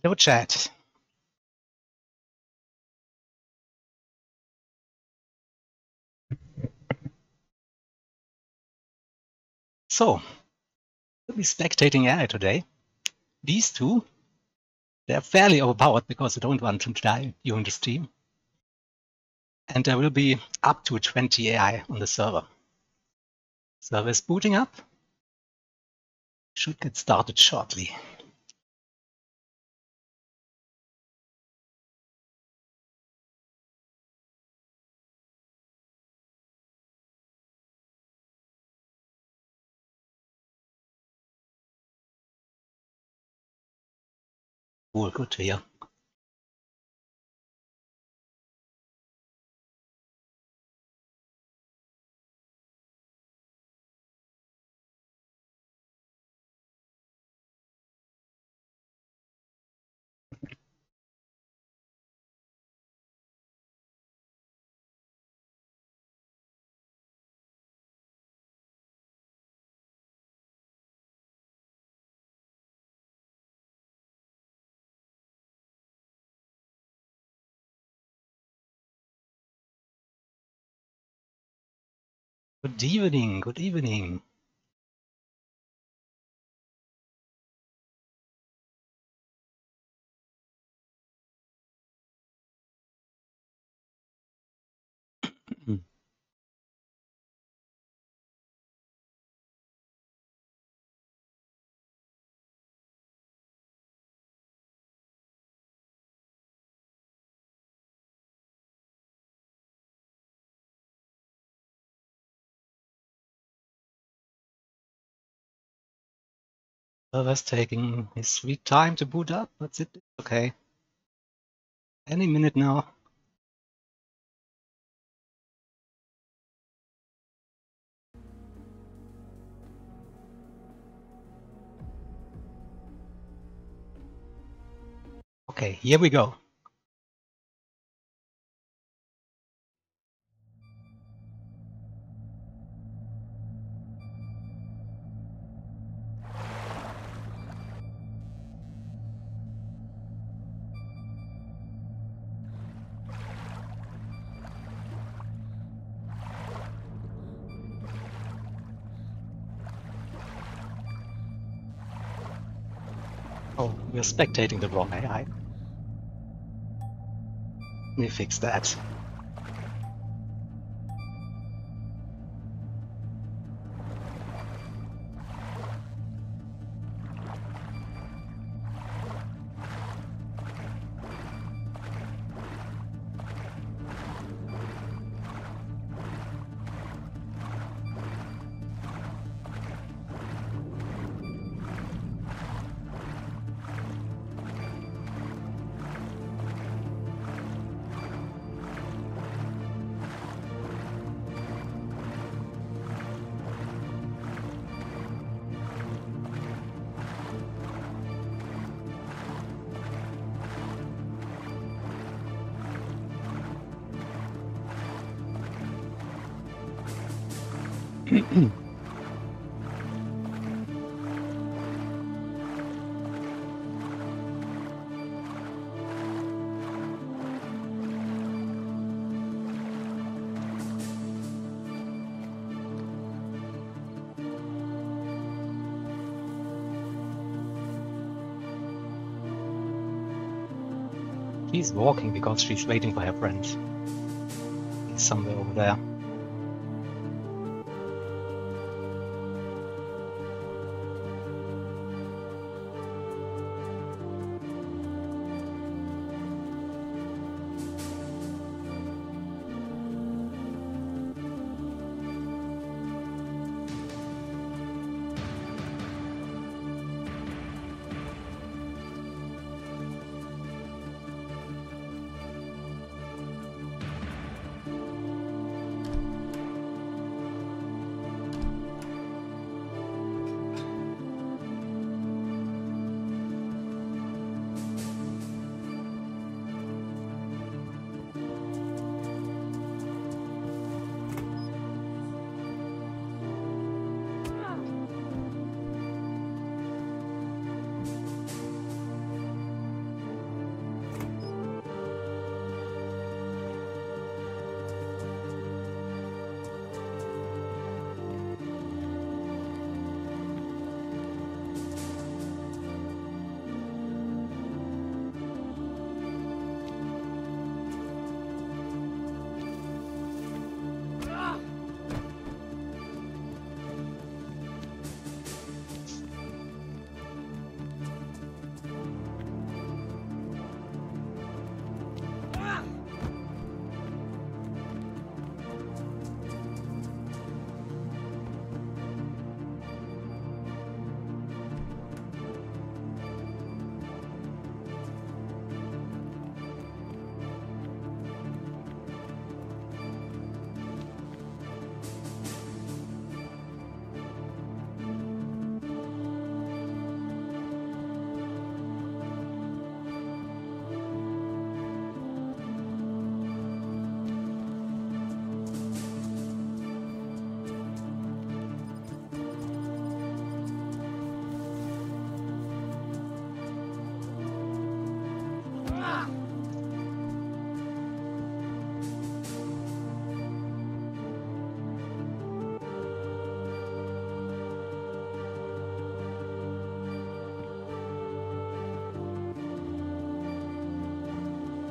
No chat. So, we'll be spectating AI today. These two, they're fairly overpowered because they don't want to die during the stream. And there will be up to 20 AI on the server. Server is booting up. Should get started shortly. Cool, good to hear. Good evening, good evening. Server's taking his sweet time to boot up, but it's okay. Any minute now. Okay, here we go. Oh, we're spectating the wrong AI. Let me fix that. She's walking because she's waiting for her friends. He's somewhere over there.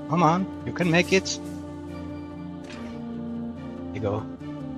Come on, you can make it. There you go.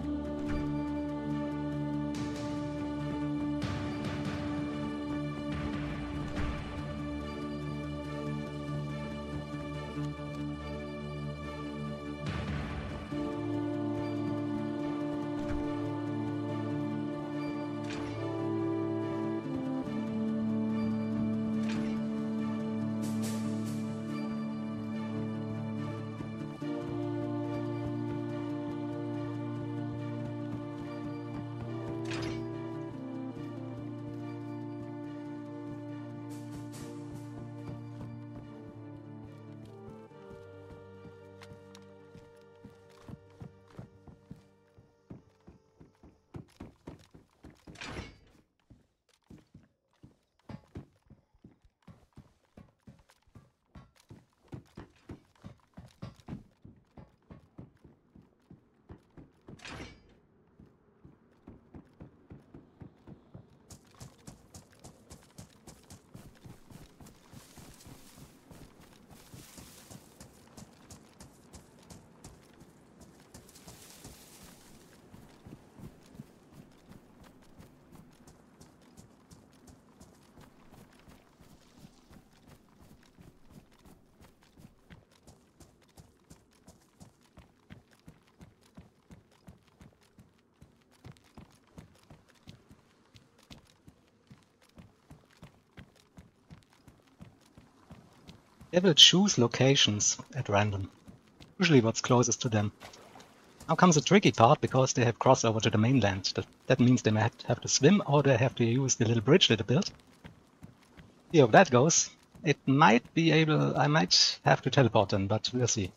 They will choose locations at random, usually what's closest to them. Now comes the tricky part, because they have crossover to the mainland. That means they might have to swim, or they have to use the little bridge that they built. See how that goes. It might be able... I might have to teleport them, but we'll see.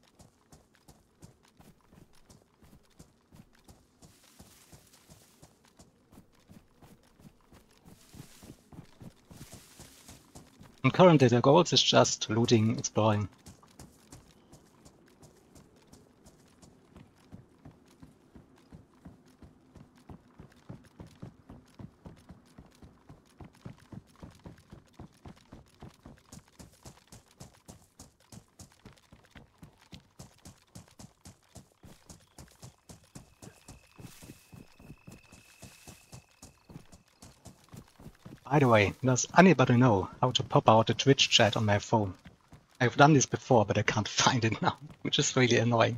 And currently their goals is just looting, exploring. By the way, does anybody know how to pop out the Twitch chat on my phone? I've done this before, but I can't find it now, which is really annoying.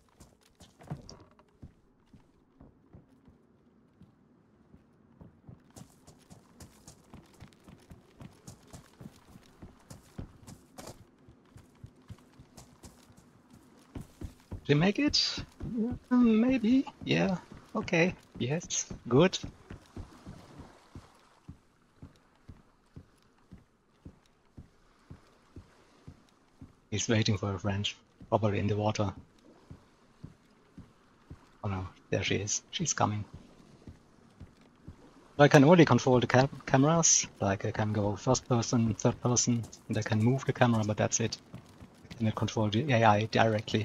Did they make it? Yeah, maybe. Yeah. Okay. Yes. Good. He's waiting for a friend, probably in the water. Oh no, there she is. She's coming. So I can only control the cameras, like I can go first person, third person, and I can move the camera, but that's it. I cannot control the AI directly.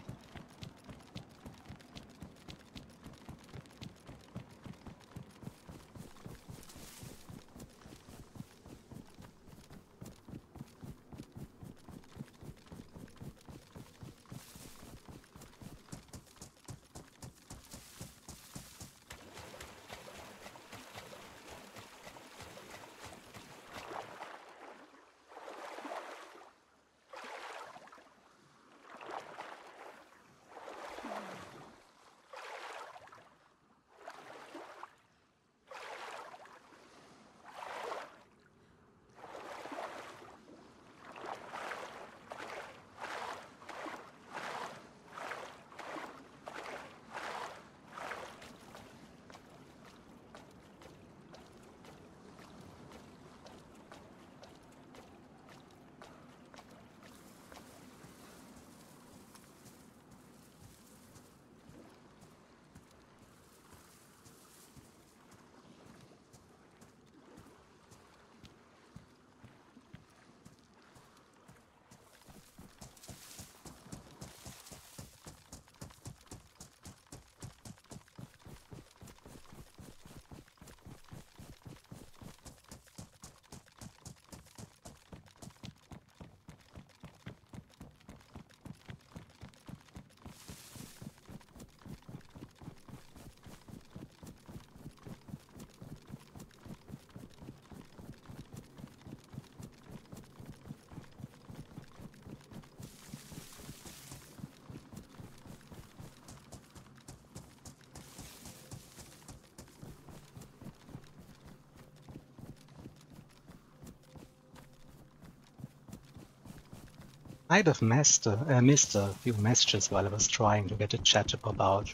I'd have missed a few messages while I was trying to get the chat to pop out.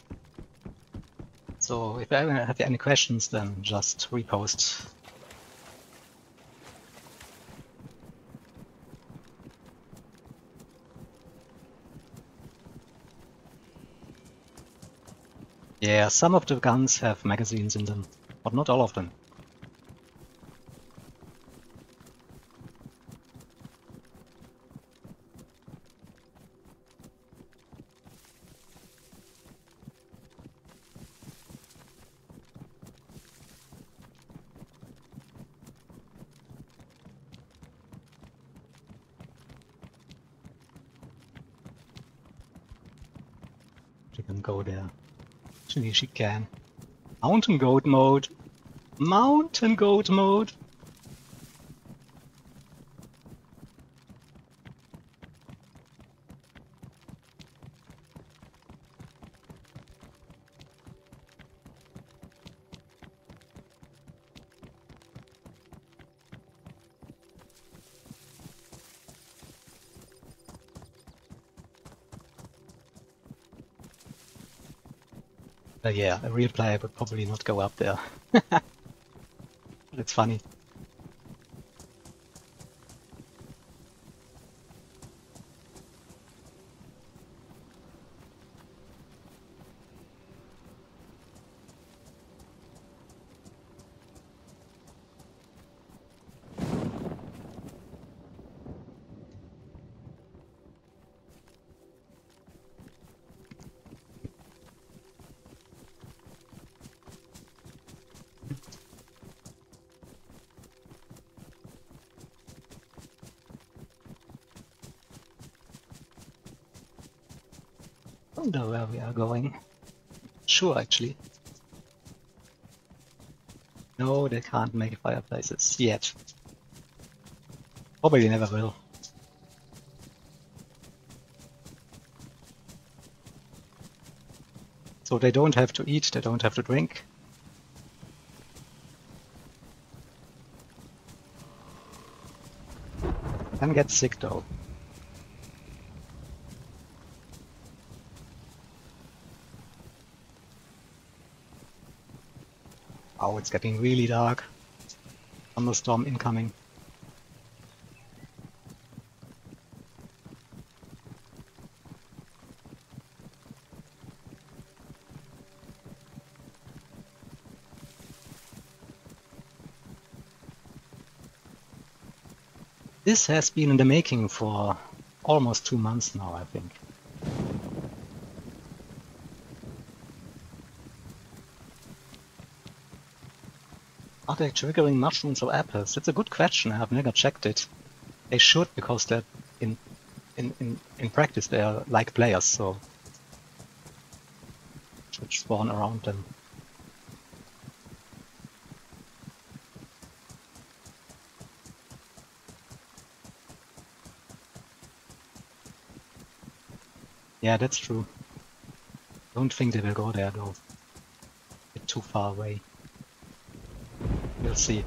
So if I have any questions, then just repost. Yeah, some of the guns have magazines in them, but not all of them. She can go there. Actually, she can. Mountain goat mode. Mountain goat mode. Yeah, a real player would probably not go up there. But it's funny. I wonder where we are going. Sure, actually. No, they can't make fireplaces yet. Probably never will. So they don't have to eat, they don't have to drink. Can get sick though. Oh, it's getting really dark. Thunderstorm incoming. This has been in the making for almost 2 months now, I think. Are they triggering mushrooms or apples? That's a good question. I have never checked it. They should, because they're in practice they are like players, so should spawn around them. Yeah, that's true. Don't think they will go there though. A bit too far away. We'll see.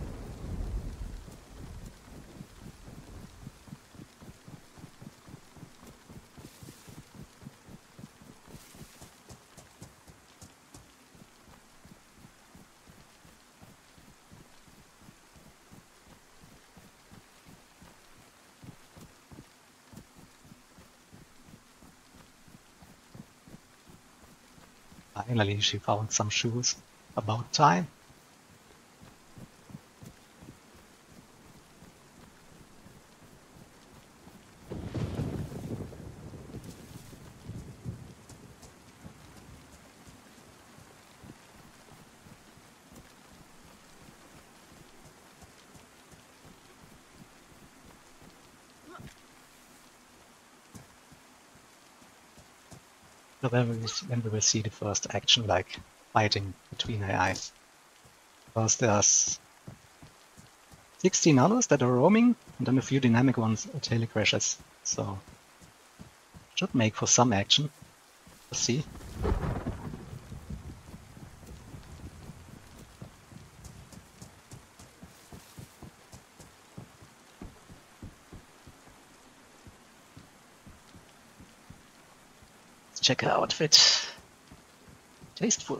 Finally, she found some shoes. About time. So when we will see the first action, like fighting between AIs. Because there's 16 others that are roaming, and then a few dynamic ones at Heli crashes. So should make for some action. We'll see. check her outfit. Tasteful.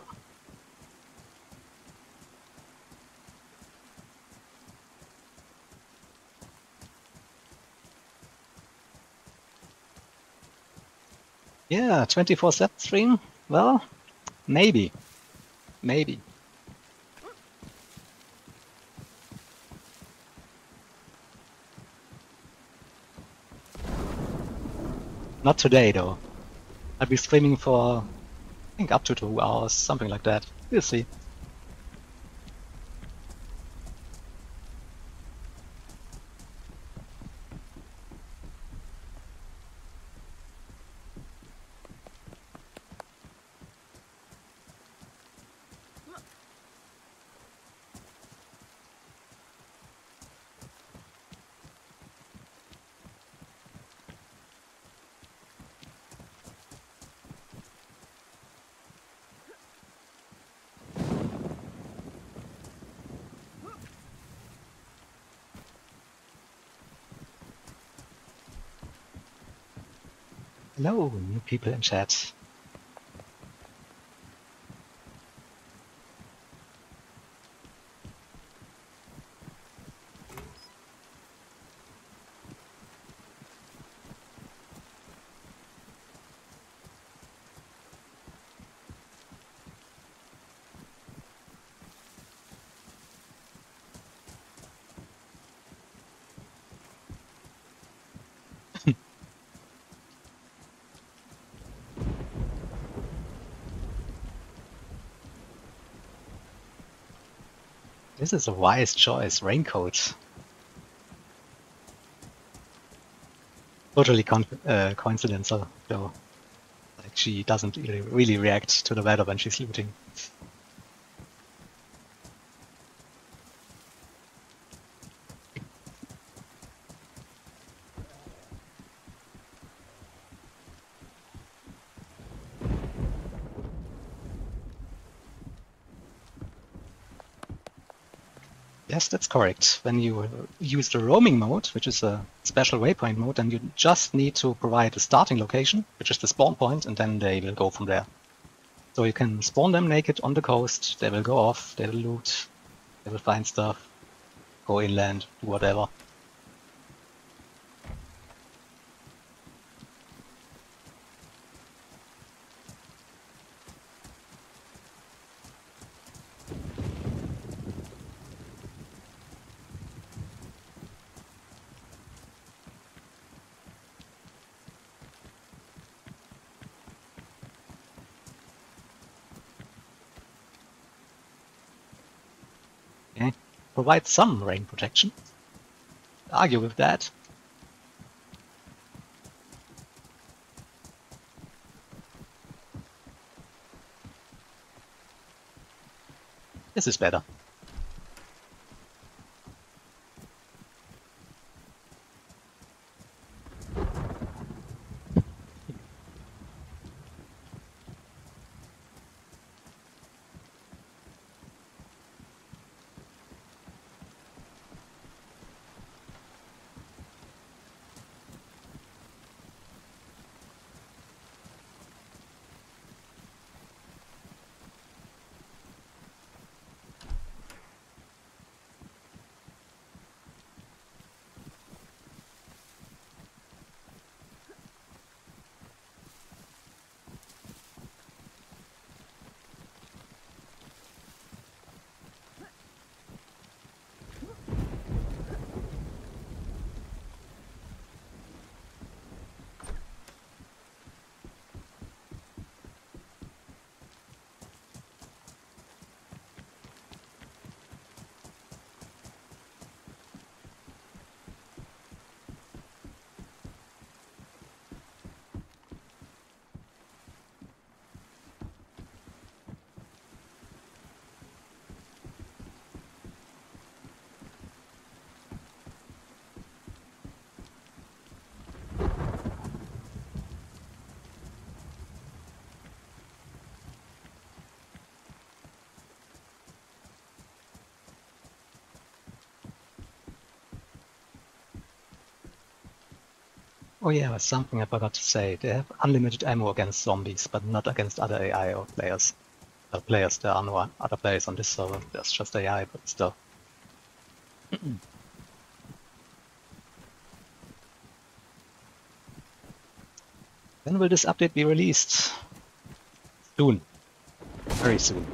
Yeah, 24/7 stream? Well, maybe. Maybe. Not today, though. I'll be streaming for, I think, up to 2 hours, something like that. We'll see. Hello, new people in chat. This is a wise choice, raincoat. Totally coincidental, though. Like, she doesn't really react to the weather when she's looting. Yes, that's correct. When you use the roaming mode, which is a special waypoint mode, then you just need to provide a starting location, which is the spawn point, and then they will go from there. So you can spawn them naked on the coast, they will go off, they will loot, they will find stuff, go inland, do whatever. Okay. Provide some rain protection. Argue with that. This is better. Oh yeah, something I forgot to say. They have unlimited ammo against zombies, but not against other AI or players. There are no other players on this server. There's just AI, but still. When will this update be released? Soon. Very soon.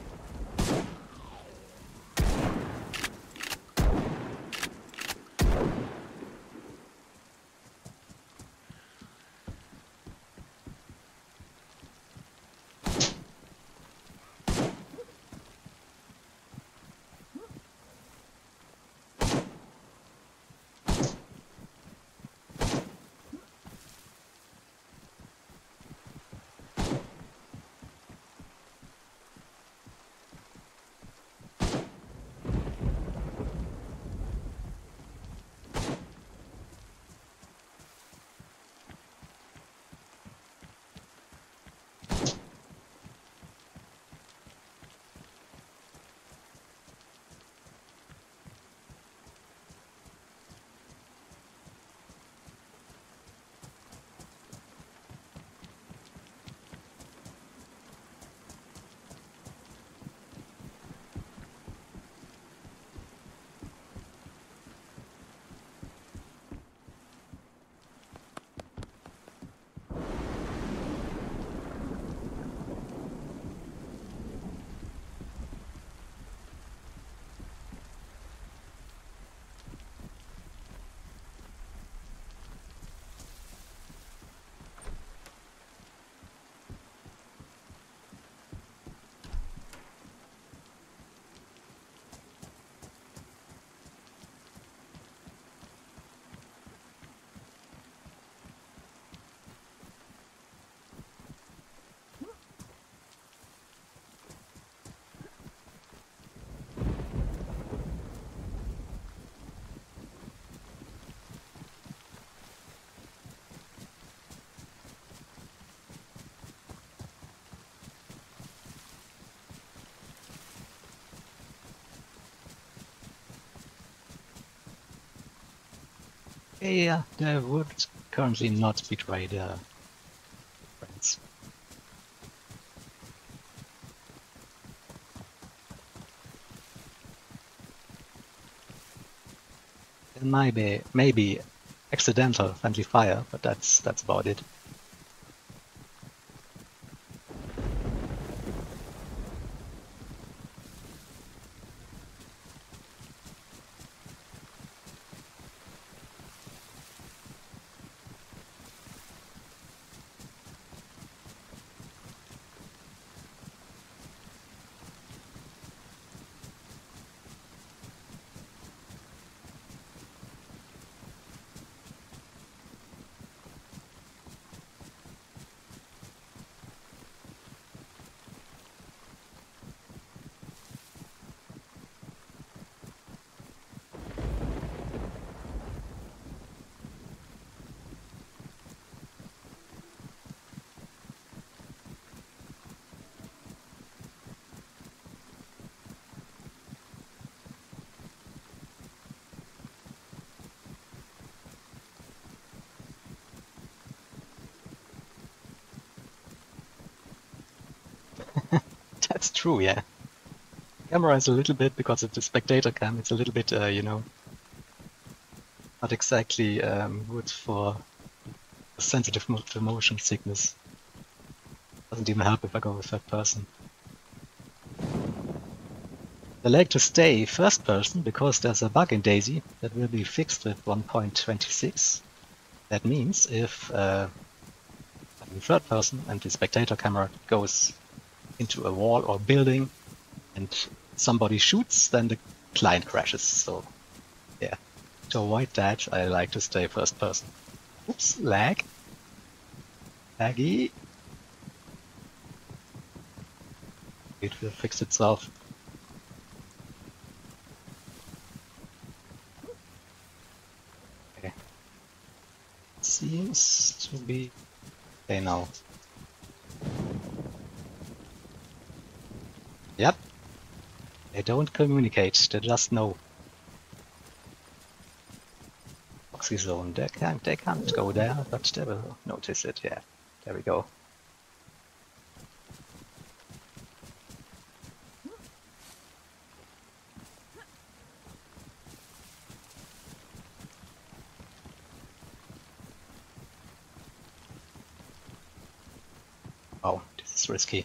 Yeah, they would currently not betray their friends. There might be maybe accidental friendly fire, but that's about it. That's true, yeah. Camera is a little bit, because of the spectator cam, it's a little bit, not exactly good for sensitive to motion sickness. Doesn't even help if I go with third person. I like to stay first person because there's a bug in DayZ that will be fixed with 1.26. That means if I'm in third person and the spectator camera goes into a wall or building and somebody shoots, then the client crashes. So yeah, to avoid that, I like to stay first person. Oops, lag. Laggy. It will fix itself. Okay. Seems to be okay now. Yep. They don't communicate, they just know. toxic zone. They can't go there, but they will notice it. Yeah, there we go. Oh, this is risky.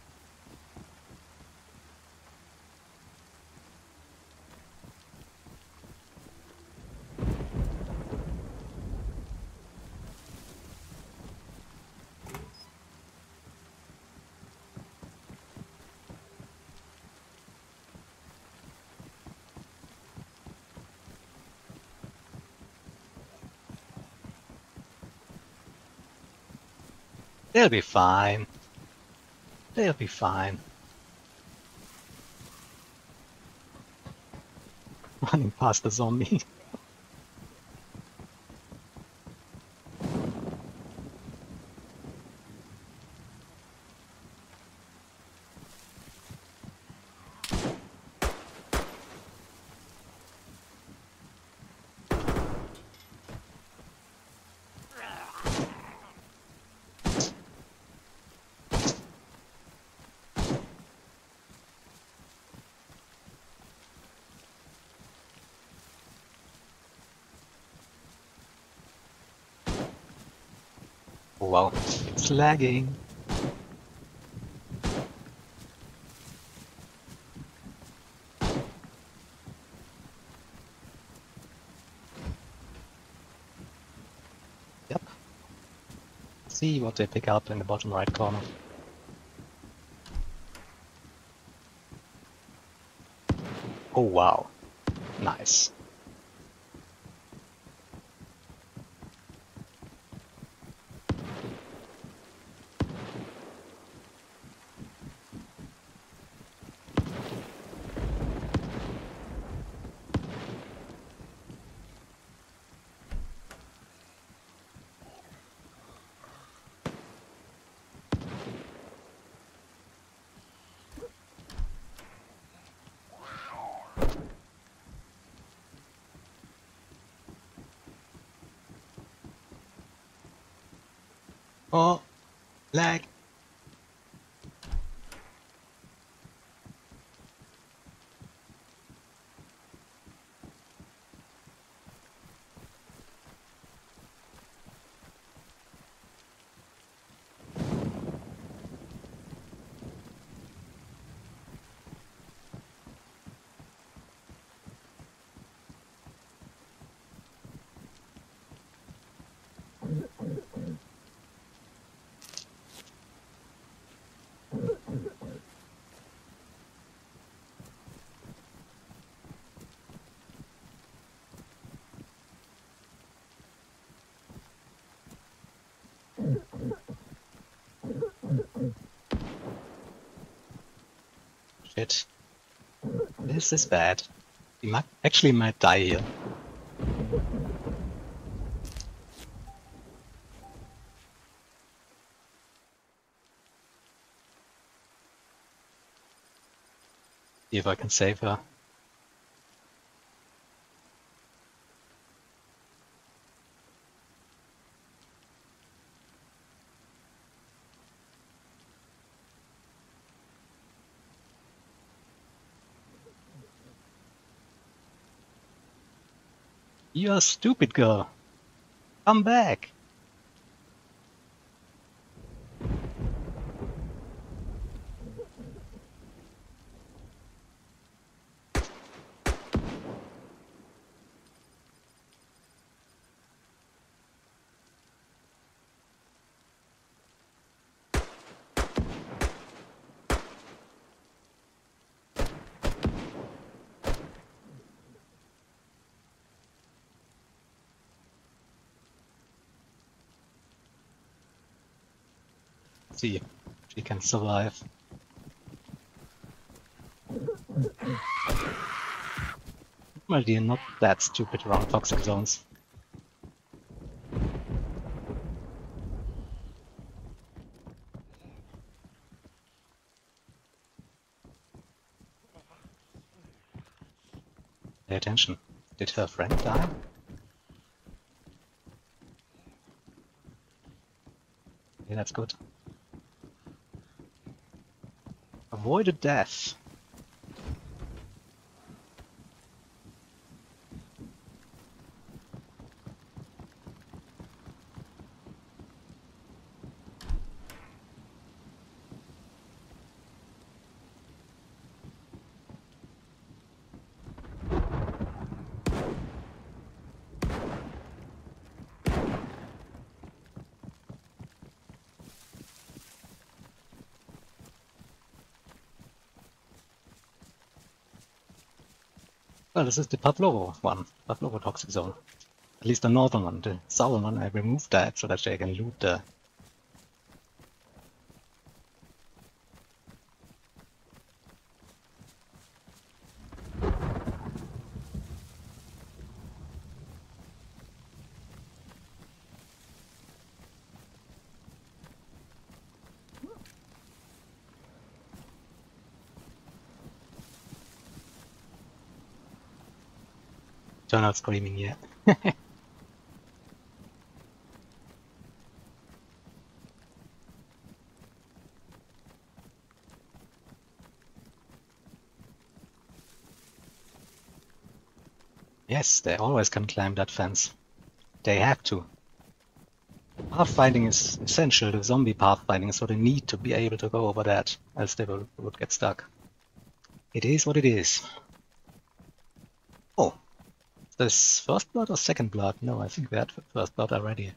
They'll be fine. They'll be fine. Running past the zombie. Oh, wow, it's lagging. Yep. See what they pick up in the bottom right corner. Oh wow, nice. Oh, lag. Shit. This is bad. We actually might die here. See if I can save her. You're a stupid girl. Come back. See if she can survive. Well, you're not that stupid around toxic zones. Pay attention. Did her friend die? Okay, that's good. Avoided death. Well, this is the Pavlovo one, Pavlovo toxic zone. At least the northern one. The southern one, I removed that so that they can loot the... Turn out screaming, yeah. Yes, they always can climb that fence. They have to. Pathfinding is essential to zombie pathfinding, so they need to be able to go over that, else they would get stuck. It is what it is. Oh, this first blood or second blood? No, I think we had first blood already.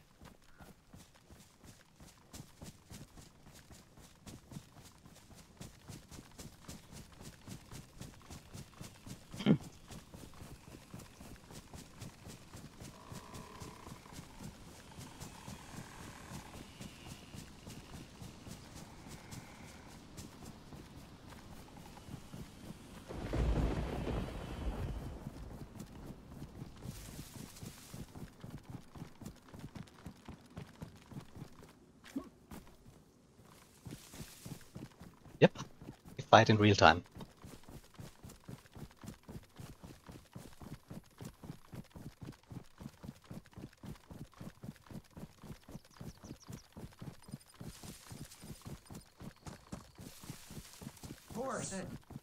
Yep, we fight in real time. Horse.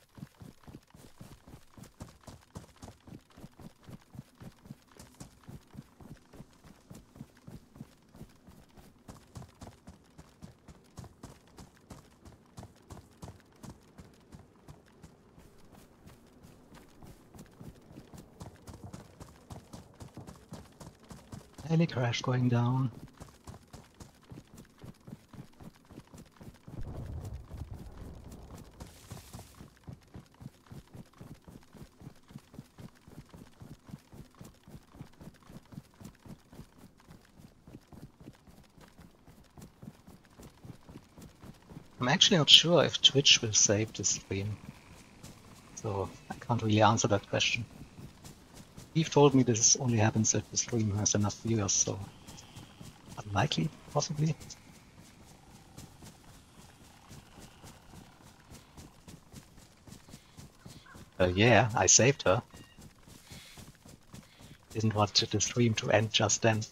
Heli crash going down. I'm actually not sure if Twitch will save this stream, so I can't really answer that question. Steve told me this only happens if the stream has enough viewers, so unlikely, possibly. Yeah, I saved her. Didn't want the stream to end just then.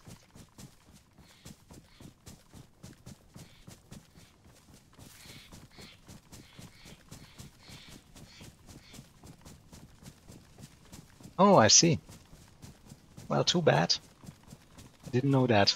Oh, I see. Well, too bad. I didn't know that.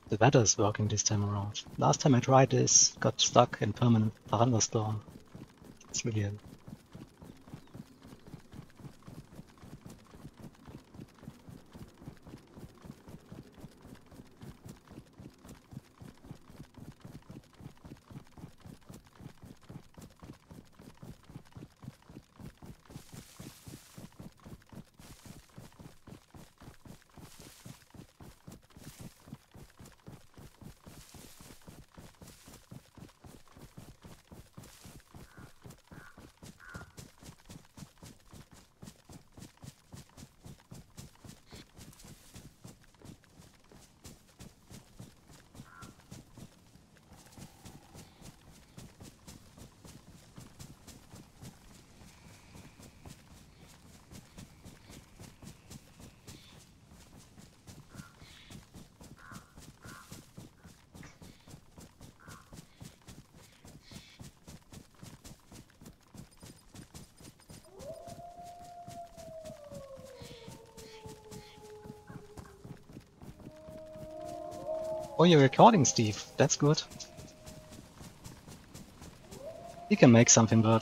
The weather is working this time around. Last time I tried this, got stuck in permanent thunderstorm. It's really a Oh, you're recording, Steve. That's good. You can make something work.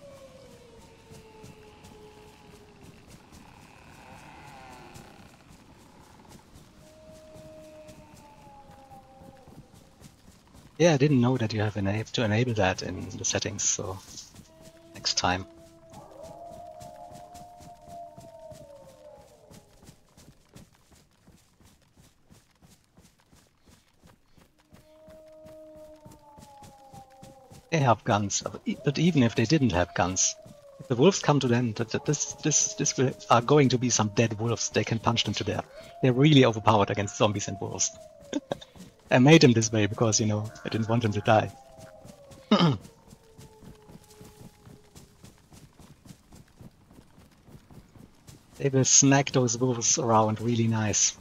Yeah, I didn't know that you have to enable that in the settings, so next time. They have guns, but even if they didn't have guns, if the wolves come to them, are going to be some dead wolves. They can punch them to death. They're really overpowered against zombies and wolves. I made them this way because, you know, I didn't want them to die. They will smack those wolves around really nice.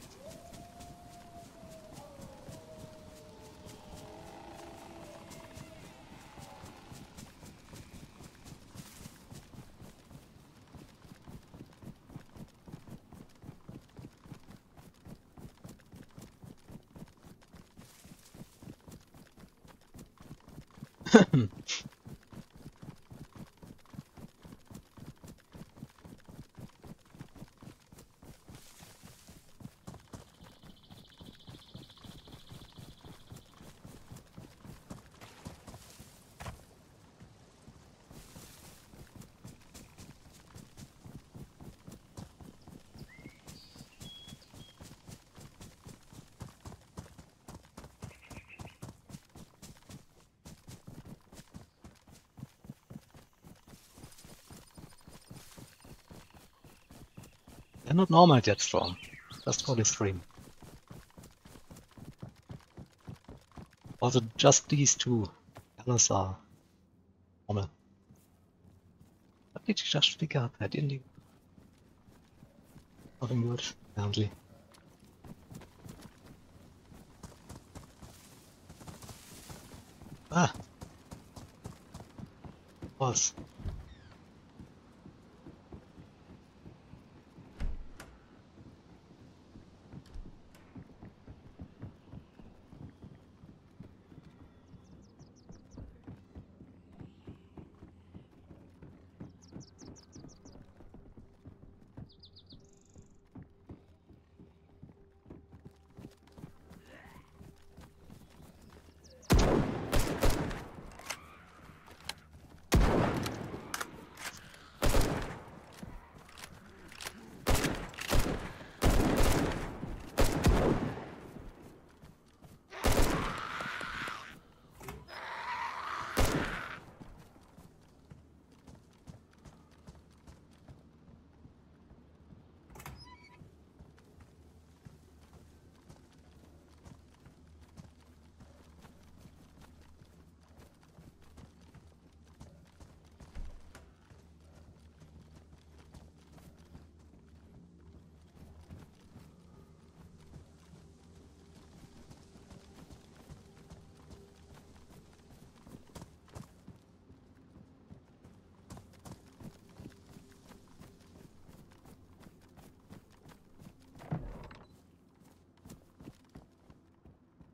They're not normal jet strong, just for the stream. Also, just these two others are normal. What did you just pick up? I didn't even... Nothing good, apparently. Ah! Was.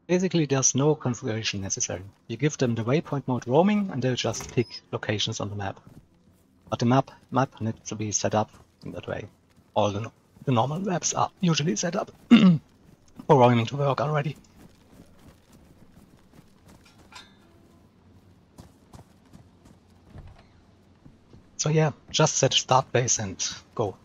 Basically, there's no configuration necessary. You give them the waypoint mode roaming, and they'll just pick locations on the map. But the map needs to be set up in that way. All the normal maps are usually set up for roaming to work already. So yeah, just set start base and go.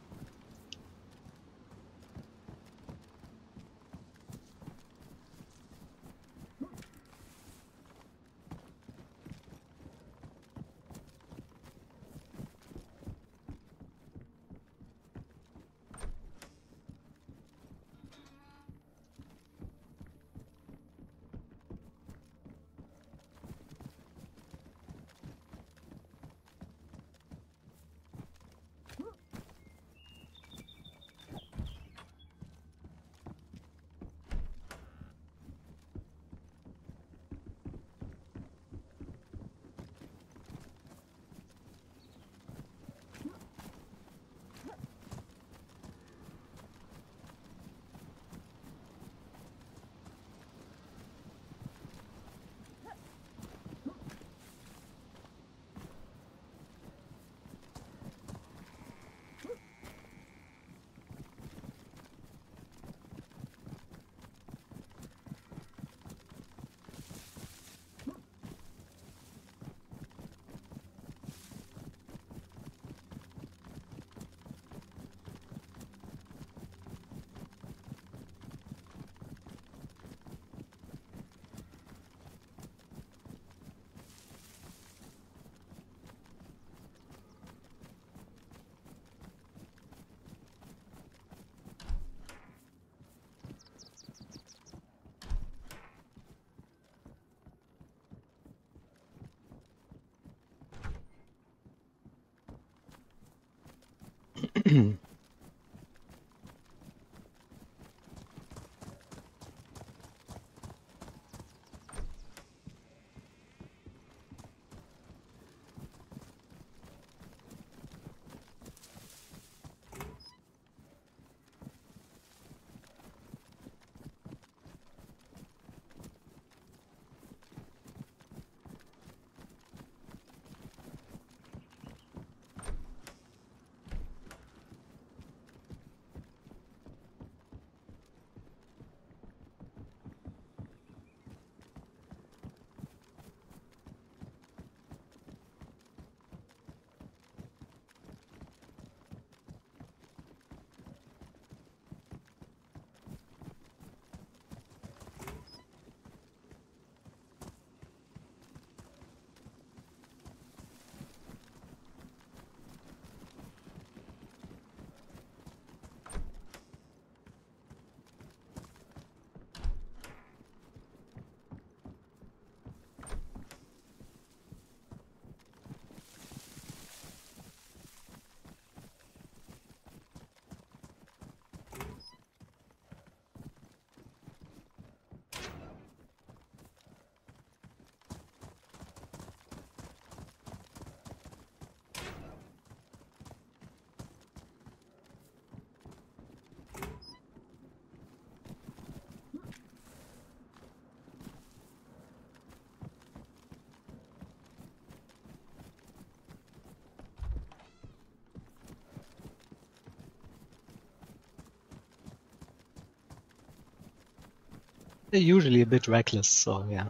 They're usually a bit reckless, so yeah.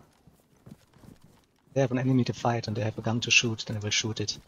They have an enemy to fight and they have a gun to shoot, then they will shoot it.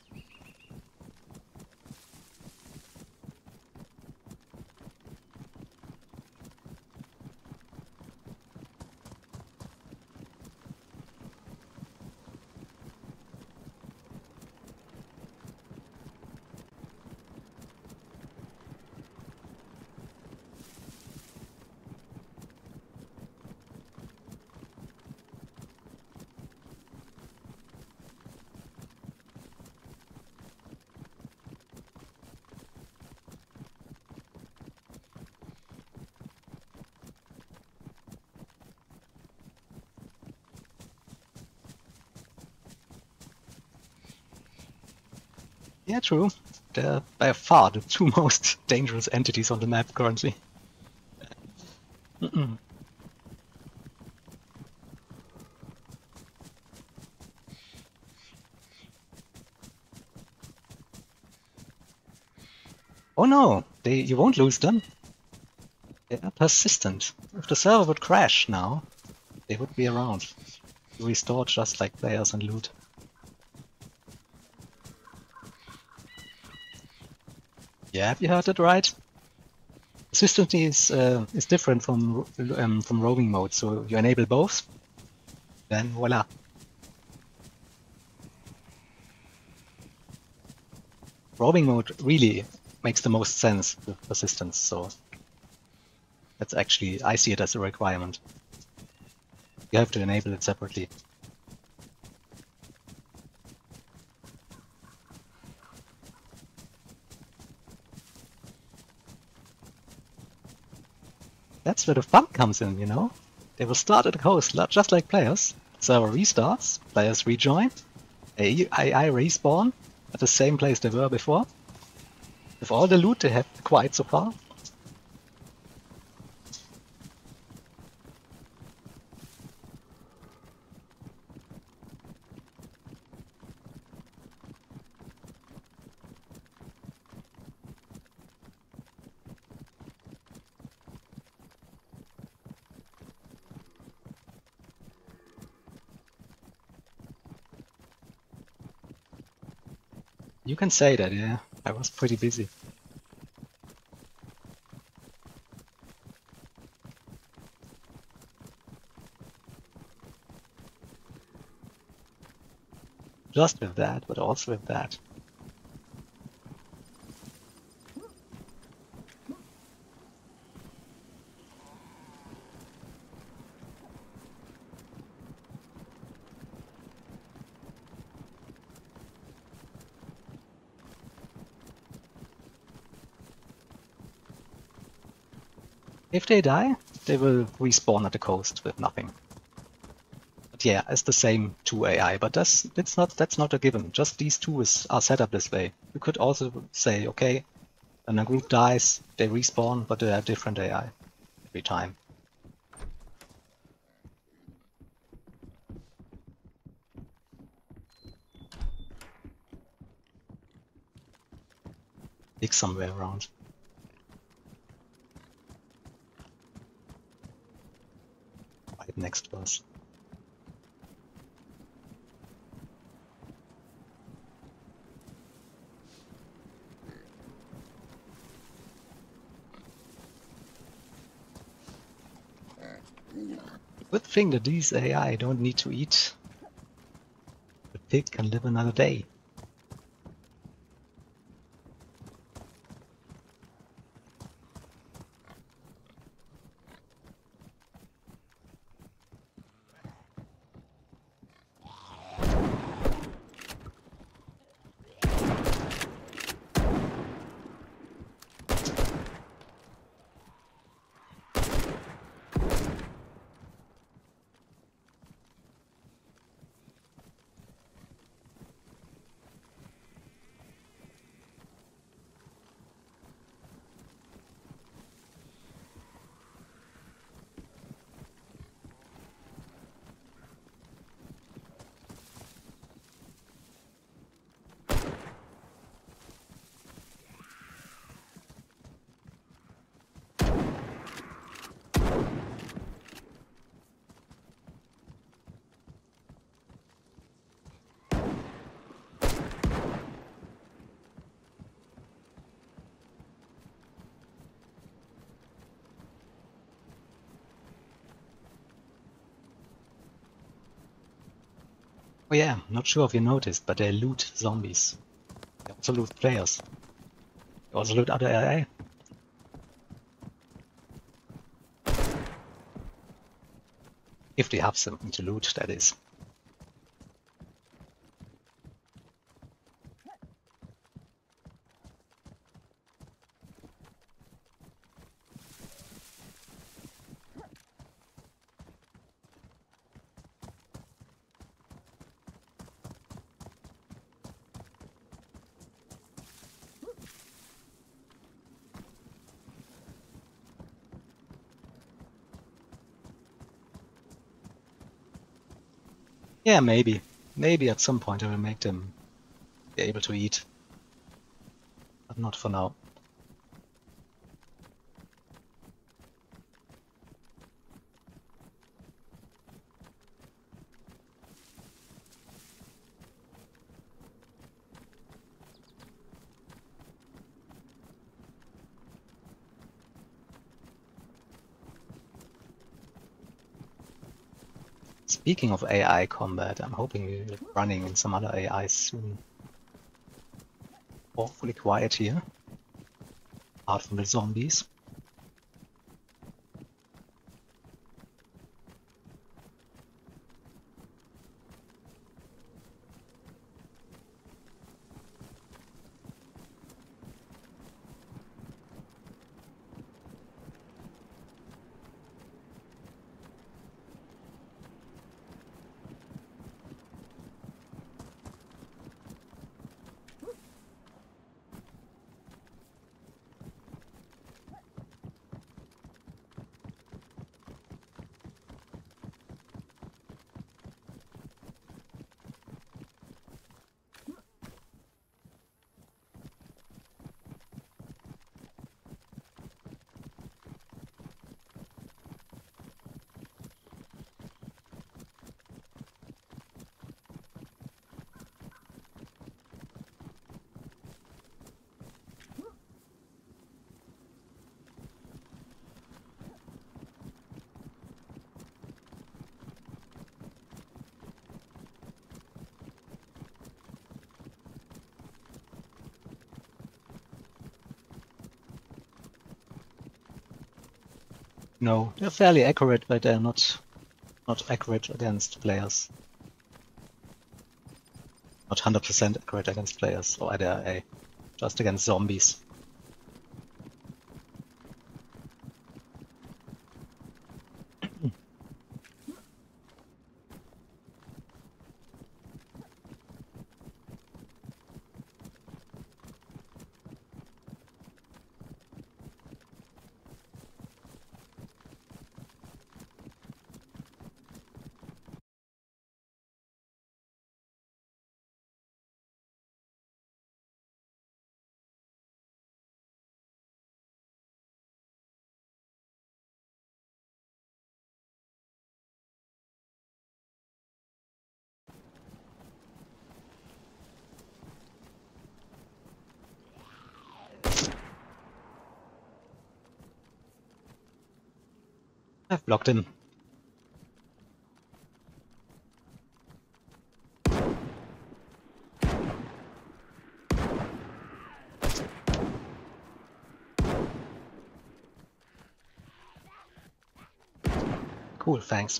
Yeah, true. They're by far the two most dangerous entities on the map currently. Oh no, you won't lose them. They are persistent. If the server would crash now, they would be around. Restored just like players and loot. Yeah, have you heard it right? Consistency is different from roaming mode, so you enable both, then voila. Roaming mode really makes the most sense with persistence, so that's actually, I see it as a requirement. You have to enable it separately. That's where the fun comes in, you know? They will start at the coast, just like players. Server restarts, players rejoin, AI respawn at the same place they were before, with all the loot they have acquired so far. You can say that, yeah. I was pretty busy. Just with that, but also with that. If they die, they will respawn at the coast with nothing. But yeah, it's the same 2 AI, but that's not a given. Just these two are set up this way. You could also say, okay, when a group dies, they respawn, but they have different AI every time. Dig somewhere around. Right next to us. Good thing that these AI don't need to eat. The pig can live another day. Oh yeah, not sure if you noticed, but they loot zombies. They also loot players. They also loot other AI. If they have something to loot, that is. Yeah, maybe. Maybe at some point I will make them be able to eat. But not for now. Speaking of AI combat, I'm hoping we're running in some other AIs soon. Awfully quiet here, apart from the zombies. No, they're fairly accurate, but they're not accurate against players. Not 100% accurate against players or either just against zombies. I've blocked him. Cool, thanks.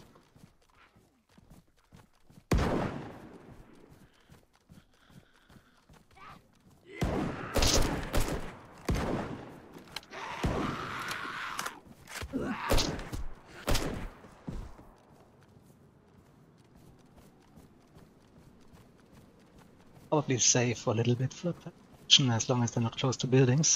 Probably safe for a little bit for protection as long as they're not close to buildings.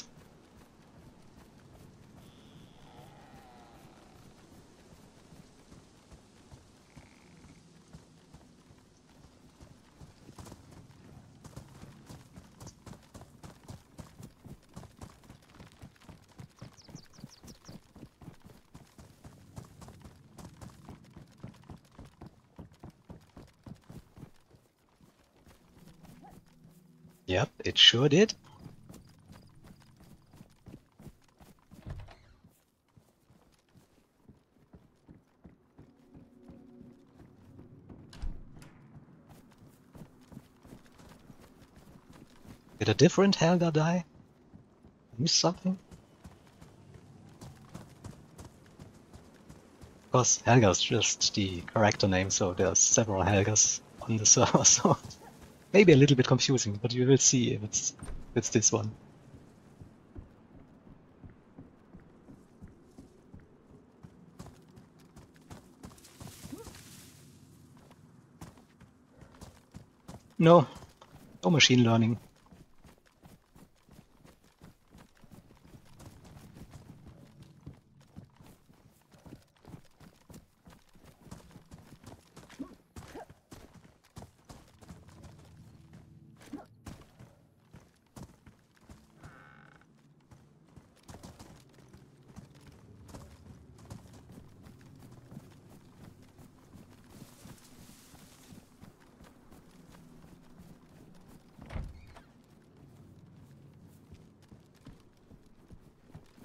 Yep, it sure did. Did a different Helga die? Miss something? Of course, Helga is just the character name, so there's several Helgas on the server, so maybe a little bit confusing, but you will see if it's this one. No machine learning.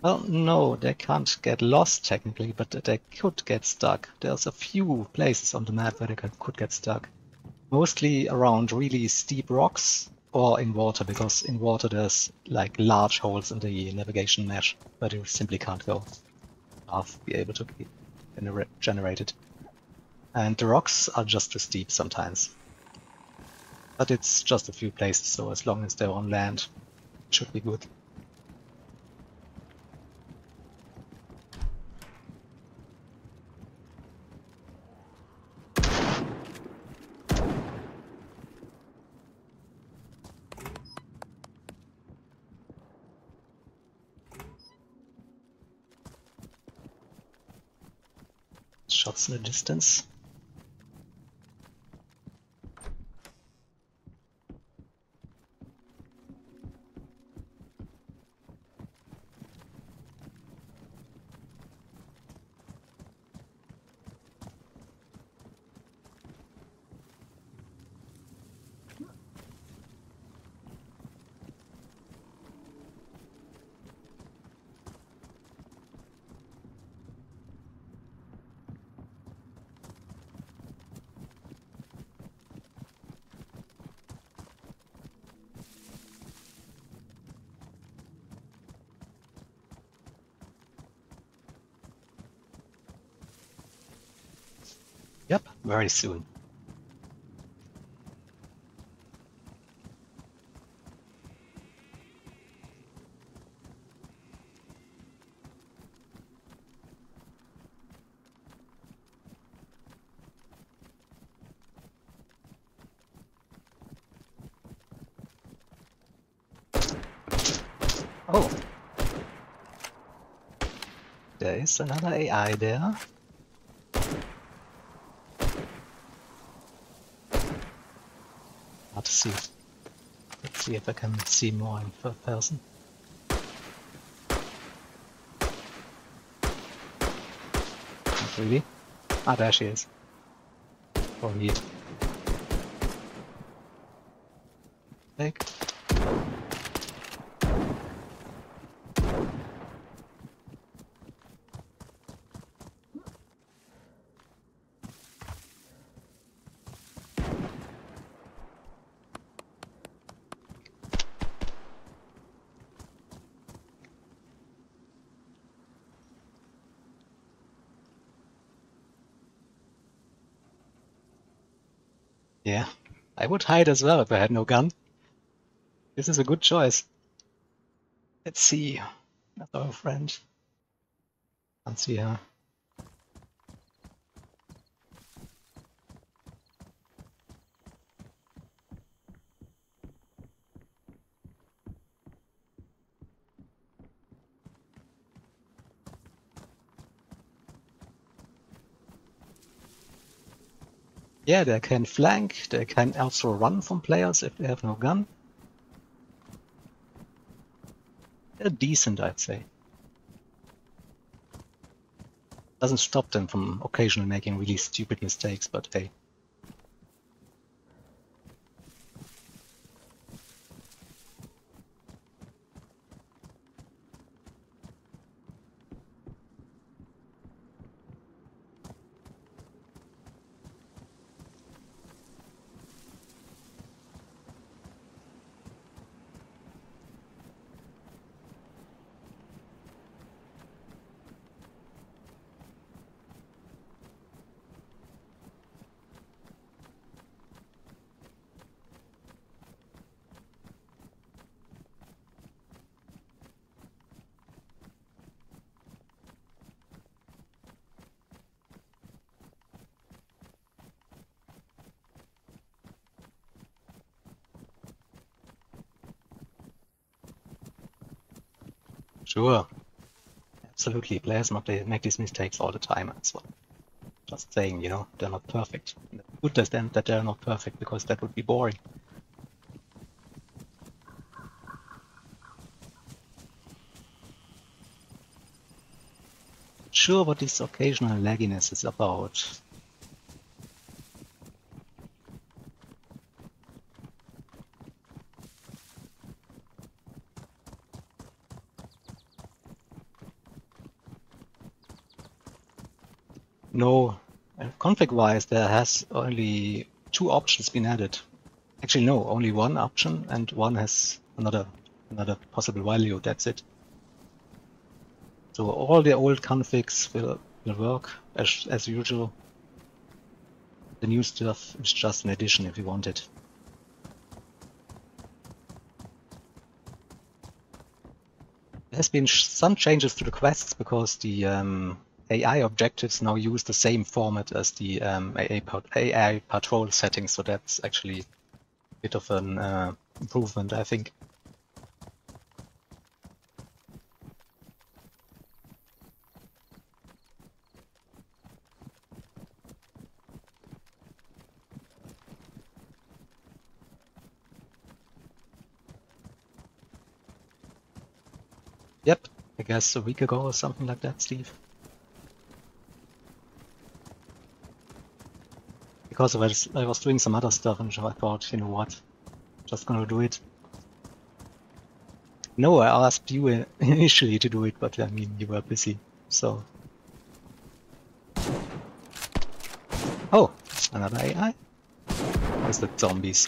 Well, no, they can't get lost technically, but they could get stuck. There's a few places on the map where they could get stuck. Mostly around really steep rocks or in water, because in water there's like large holes in the navigation mesh where you simply can't go. Path be able to be generated. And the rocks are just too steep sometimes. But it's just a few places, so as long as they're on land, it should be good. Shots in the distance. Yep, very soon. Oh, there is another AI there. Hard to see. Let's see if I can see more in third person. Not really. Ah, there she is. Or he. Take. Yeah, I would hide as well if I had no gun. This is a good choice. Let's see. That's our friend. Can't see her. Yeah, they can flank, they can also run from players if they have no gun. They're decent, I'd say. Doesn't stop them from occasionally making really stupid mistakes, but hey. Sure. Absolutely. Players make these mistakes all the time as well. Just saying, you know, they're not perfect. Good that they're not perfect, because that would be boring. Sure what this occasional lagginess is about. No, config-wise, there has only 2 options been added. Actually, no, only 1 option, and one has another possible value. That's it. So all the old configs will work as usual. The new stuff is just an addition if you want it. There has been some changes to the quests because the AI objectives now use the same format as the AI patrol settings, so that's actually a bit of an improvement, I think. Yep, I guess a week ago or something like that, Steve. Because I was doing some other stuff and I thought, you know what, just gonna do it. No, I asked you initially to do it, but I mean, you were busy, so. Oh, another AI? Or is that zombies?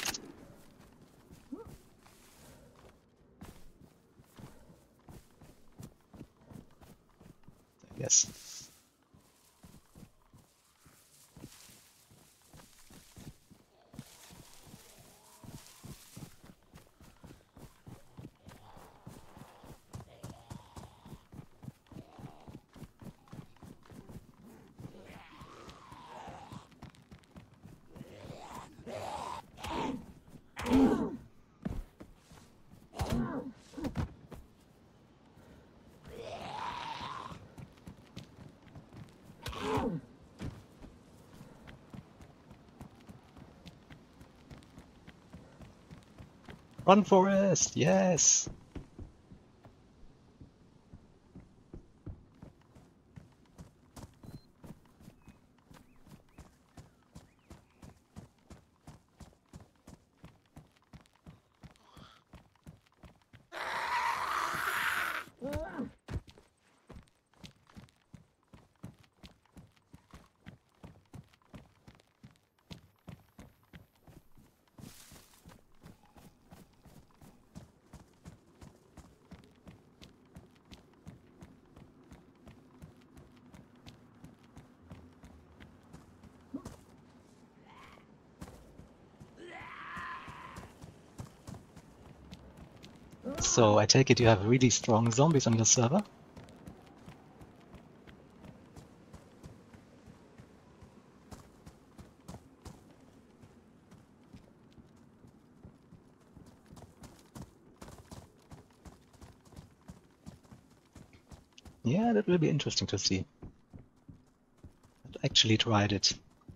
Yes. Run, Forest! Yes! So I take it you have really strong zombies on your server? Yeah, that will be interesting to see. I actually tried it.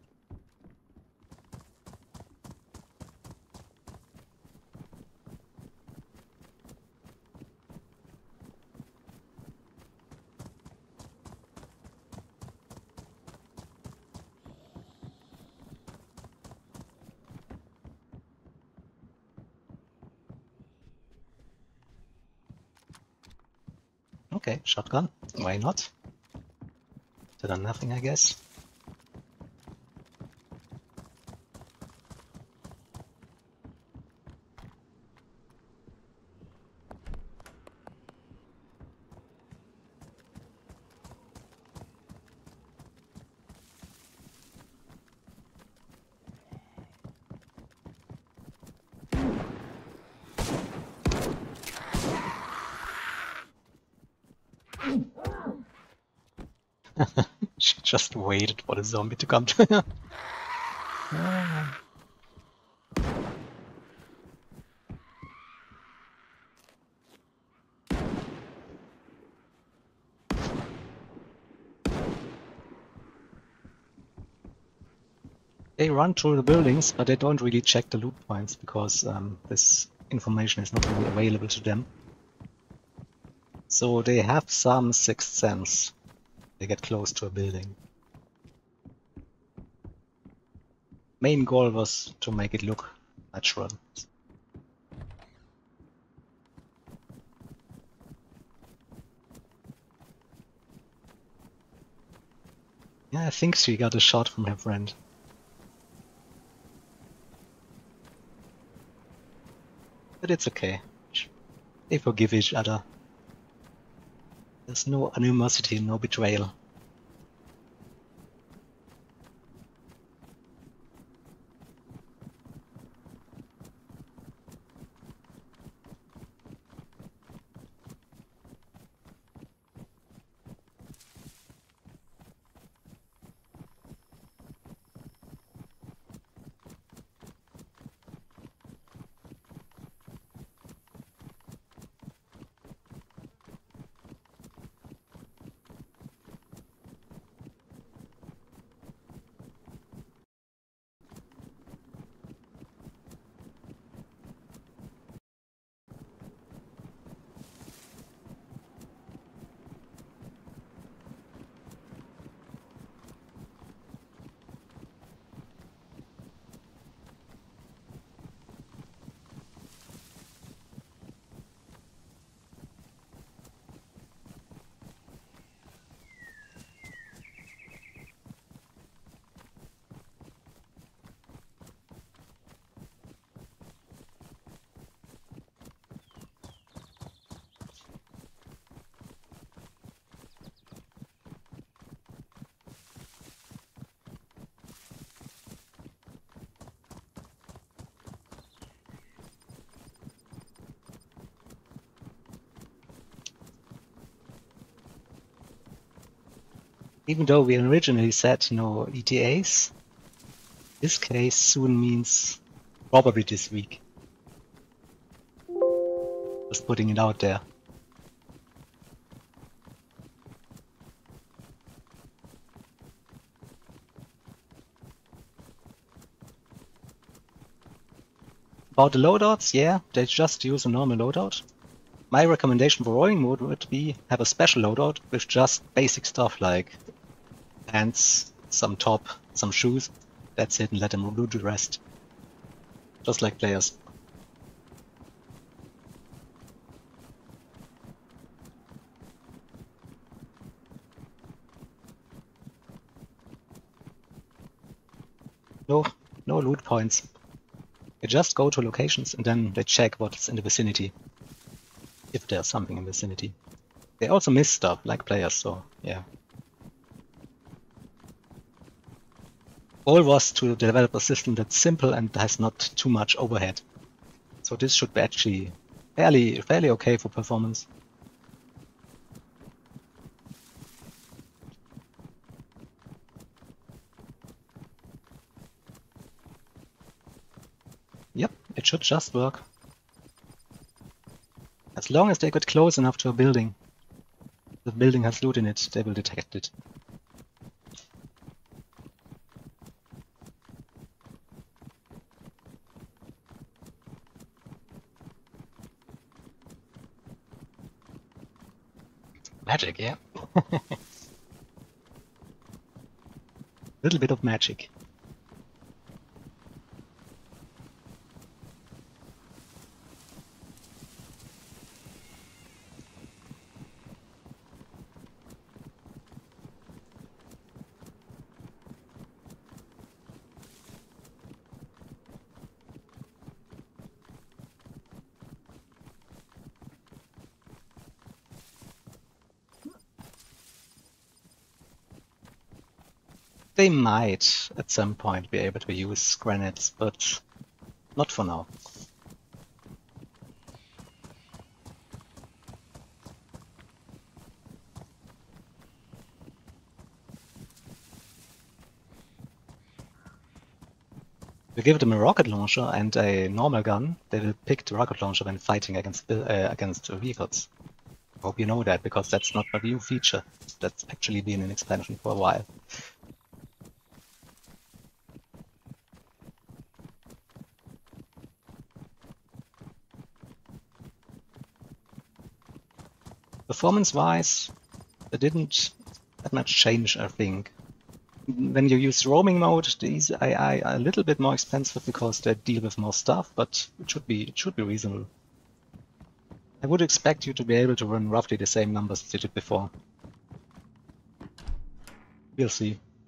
Okay, shotgun. Why not? Better than nothing, I guess. She just waited for the zombie to come to her. Ah. They run through the buildings, but they don't really check the loot points because this information is not really available to them. So they have some sixth sense. They get close to a building. Main goal was to make it look natural. Yeah, I think she got a shot from her friend. But it's okay. They forgive each other. There's no animosity, no betrayal. Even though we originally said no ETAs, this case soon means probably this week. Just putting it out there. About the loadouts, yeah, they just use a normal loadout. My recommendation for rolling mode would be have a special loadout with just basic stuff like pants, some top, some shoes. That's it, and let them do the rest. Just like players. No loot points. They just go to locations and then they check what's in the vicinity. If there's something in the vicinity. They also miss stuff, like players, so yeah. Goal was to develop a system that's simple and has not too much overhead. So this should be actually fairly okay for performance. Yep, it should just work. As long as they get close enough to a building, the building has loot in it, they will detect it. Magic, yeah. Little bit of magic. They might at some point be able to use grenades, but not for now. We give them a rocket launcher and a normal gun, they will pick the rocket launcher when fighting against vehicles. I hope you know that, because that's not a new feature. That's actually been an expansion for a while. Performance-wise, it didn't that much change, I think. When you use roaming mode, these AI are a little bit more expensive because they deal with more stuff, but it should be reasonable. I would expect you to be able to run roughly the same numbers as you did before. We'll see.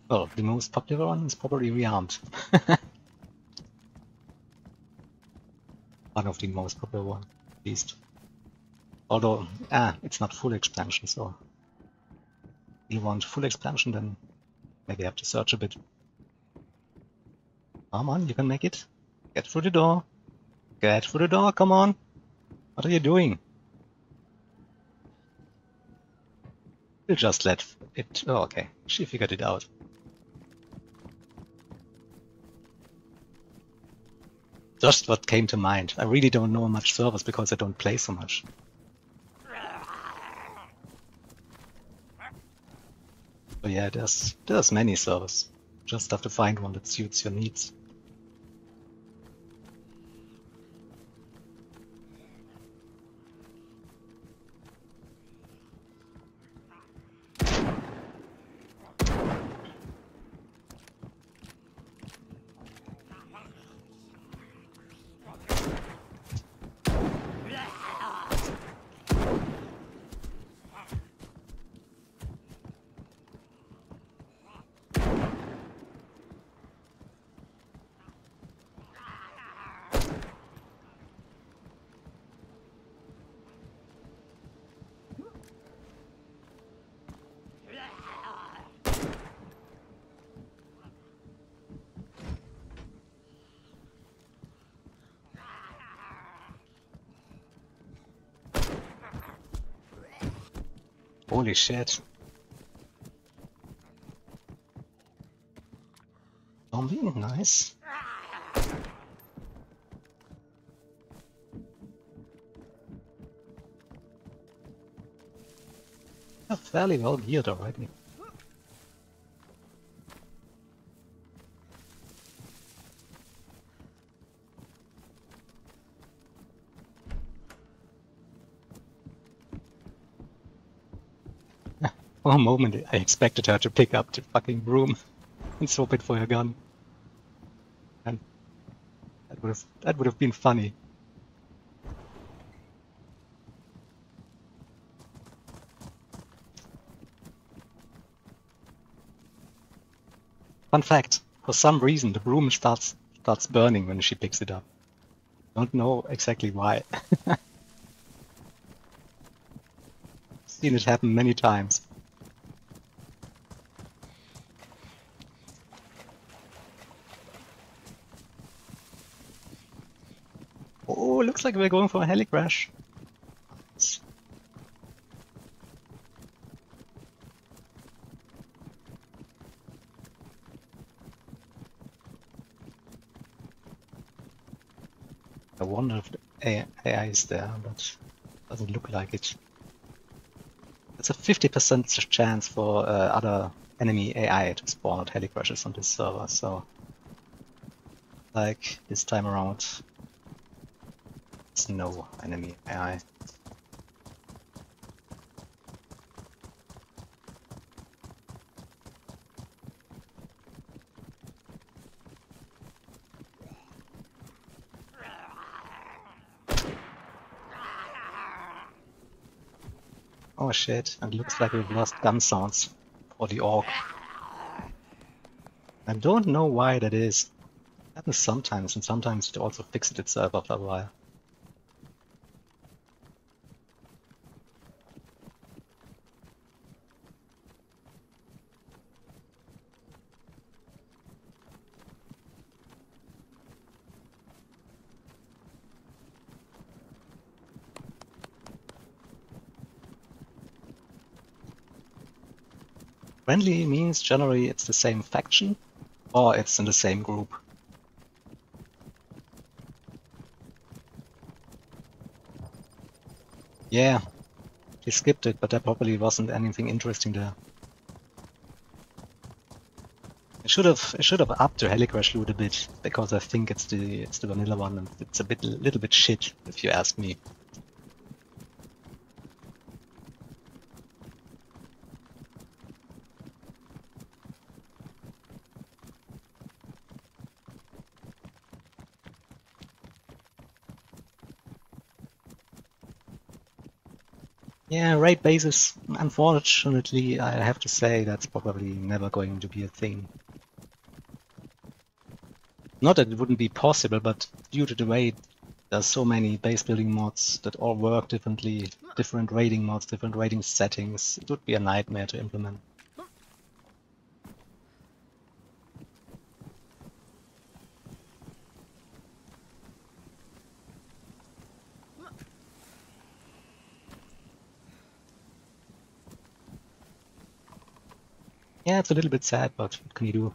Well, the most popular one is probably rearmed. One of the most popular ones, at least. Although, it's not full expansion, so if you want full expansion, then maybe I have to search a bit. Come on, you can make it. Get through the door. Get through the door, come on. What are you doing? We'll just let it... Oh, okay. She figured it out. Just what came to mind. I really don't know much servers because I don't play so much. But yeah, there's many servers. Just have to find one that suits your needs. Holy shit. Zombie, nice. They're fairly well geared already. For a moment, I expected her to pick up the fucking broom and swap it for her gun. And that would have been funny. Fun fact, for some reason the broom starts burning when she picks it up. Don't know exactly why. Seen it happen many times. Oh, looks like we're going for a heli crash. I wonder if the AI is there, but doesn't look like it. It's a 50% chance for other enemy AI to spawn at heli crashes on this server, so like this time around, it's no enemy AI. Oh shit, and it looks like we've lost gun sounds for the orc. I don't know why that is. It happens sometimes, and sometimes it also fixes itself after a while. Friendly means generally it's the same faction, or it's in the same group. Yeah, he skipped it, but there probably wasn't anything interesting there. I should have upped the Helicrash loot a bit, because I think it's the vanilla one, and it's a little bit shit, if you ask me. Yeah, raid bases, unfortunately, I have to say that's probably never going to be a thing. Not that it wouldn't be possible, but due to the way there's so many base building mods that all work differently, different raiding mods, different raiding settings, it would be a nightmare to implement. Yeah, it's a little bit sad, but what can you do?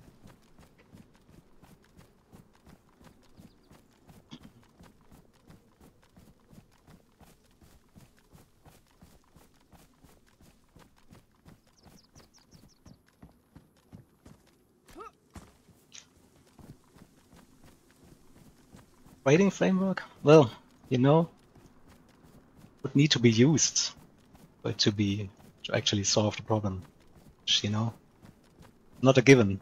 Raiding framework? Well, you know, would need to be used for it to actually solve the problem. Which, you know, not a given.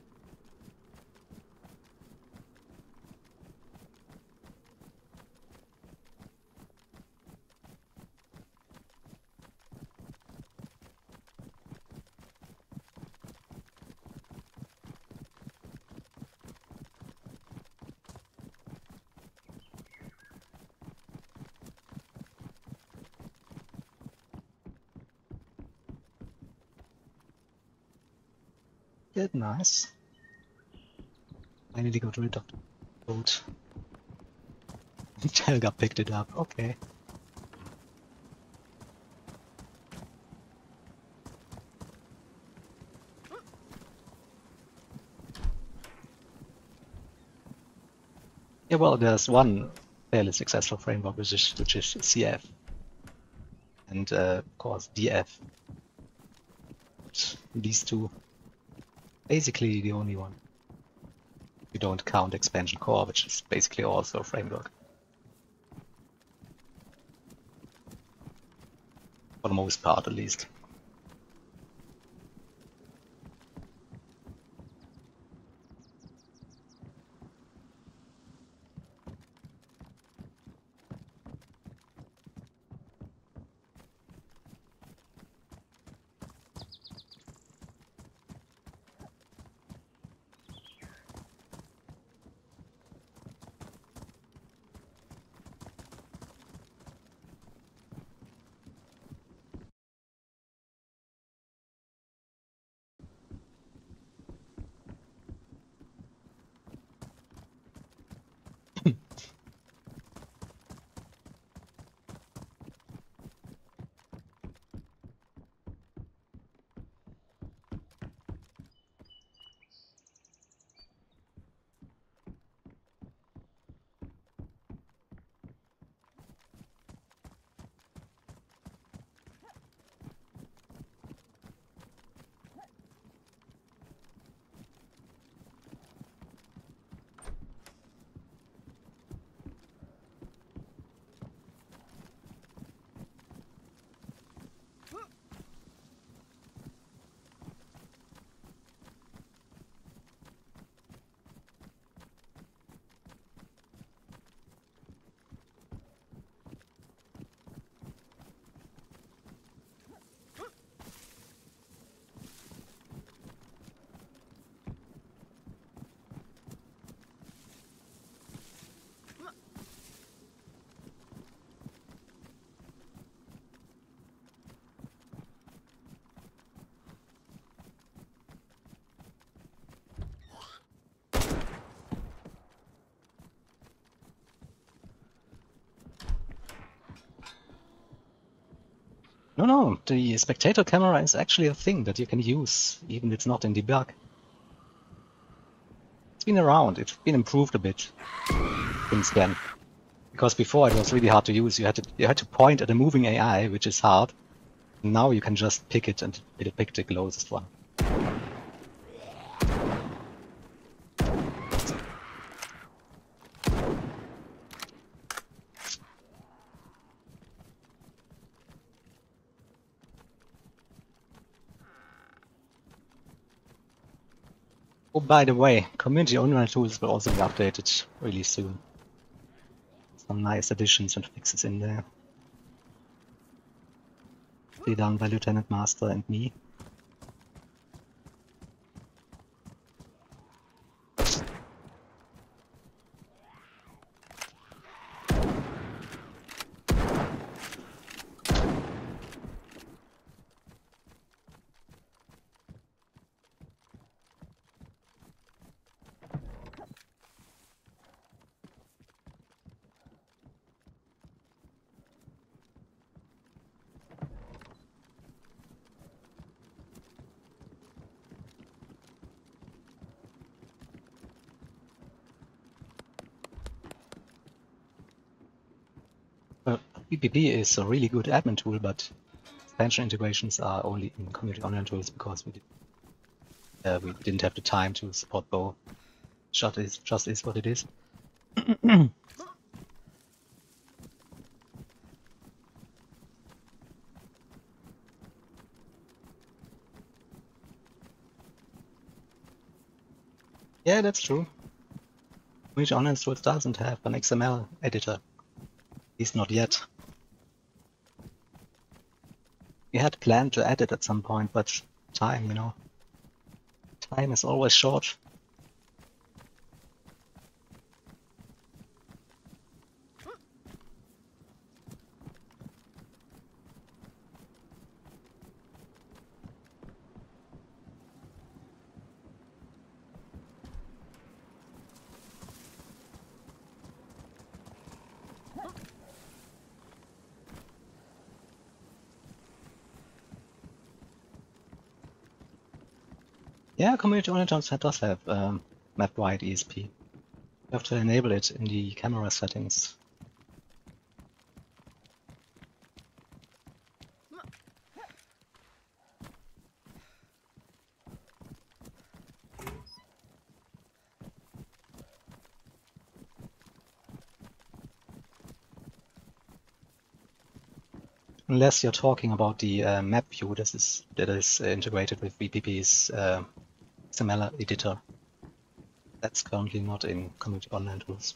Good, nice. Finally got rid of the boat. Helga picked it up, okay. Yeah, well, there's one fairly successful framework which is CF. And of course DF. But these two, basically the only one. You don't count Expansion Core, which is basically also a framework. For the most part, at least. No, the spectator camera is actually a thing that you can use, even if it's not in debug. It's been around, it's been improved a bit since then. Because before it was really hard to use, you had to point at a moving AI, which is hard. Now you can just pick it and it'll pick the closest one. Oh, by the way, community online tools will also be updated really soon. Some nice additions and fixes in there. be done by Lieutenant Master and me. Well, PPP is a really good admin tool, but expansion integrations are only in community online tools because we didn't have the time to support both. Just is what it is. Yeah, that's true. Community online tools doesn't have an XML editor. At least not yet. We had planned to add it at some point, but time, you know. Time is always short. Yeah, community online tools does have map-wide ESP. You have to enable it in the camera settings. Unless you're talking about the map view that is integrated with VPP's XML editor. That's currently not in community online tools.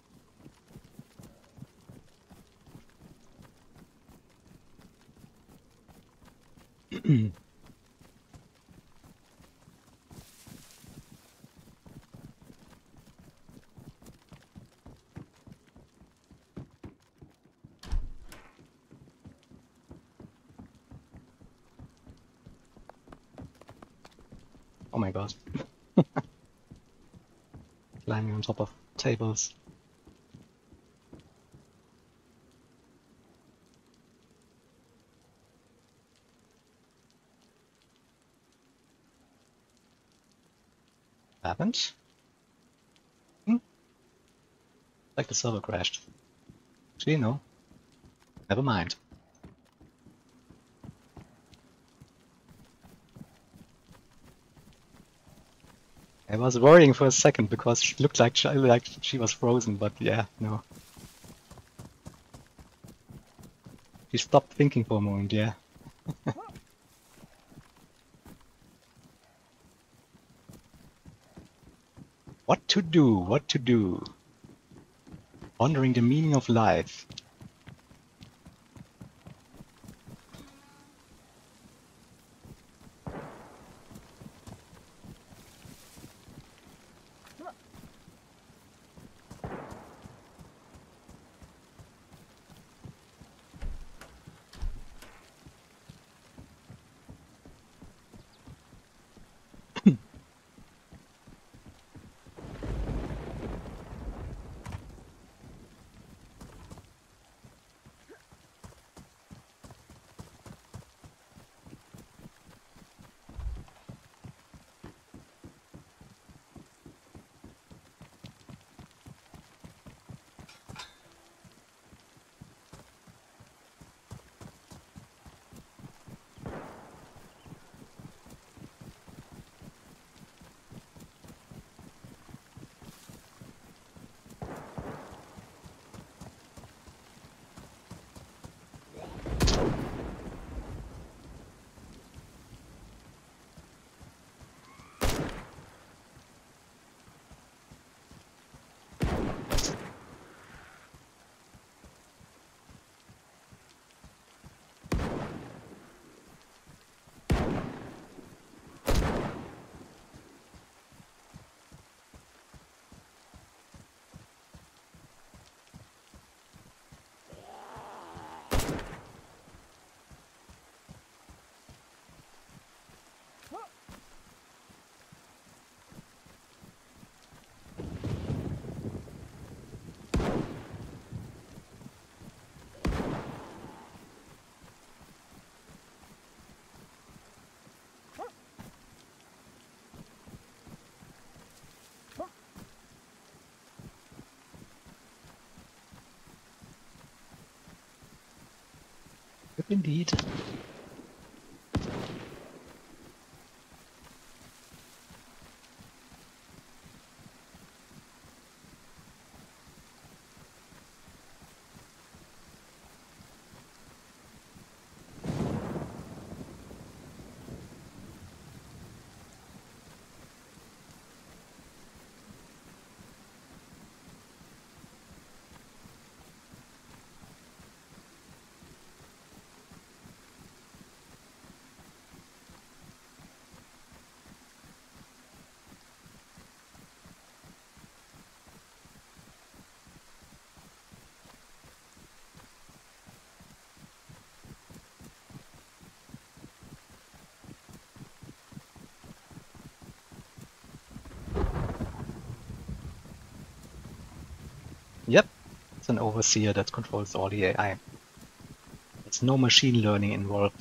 Oh my god. Climbing on top of tables. Happened? Like the server crashed. Actually, no. Never mind. I was worrying for a second because she looked like she was frozen, but yeah, no. She stopped thinking for a moment, yeah. What to do? What to do? Pondering the meaning of life. Indeed. Yep, it's an overseer that controls all the AI. There's no machine learning involved.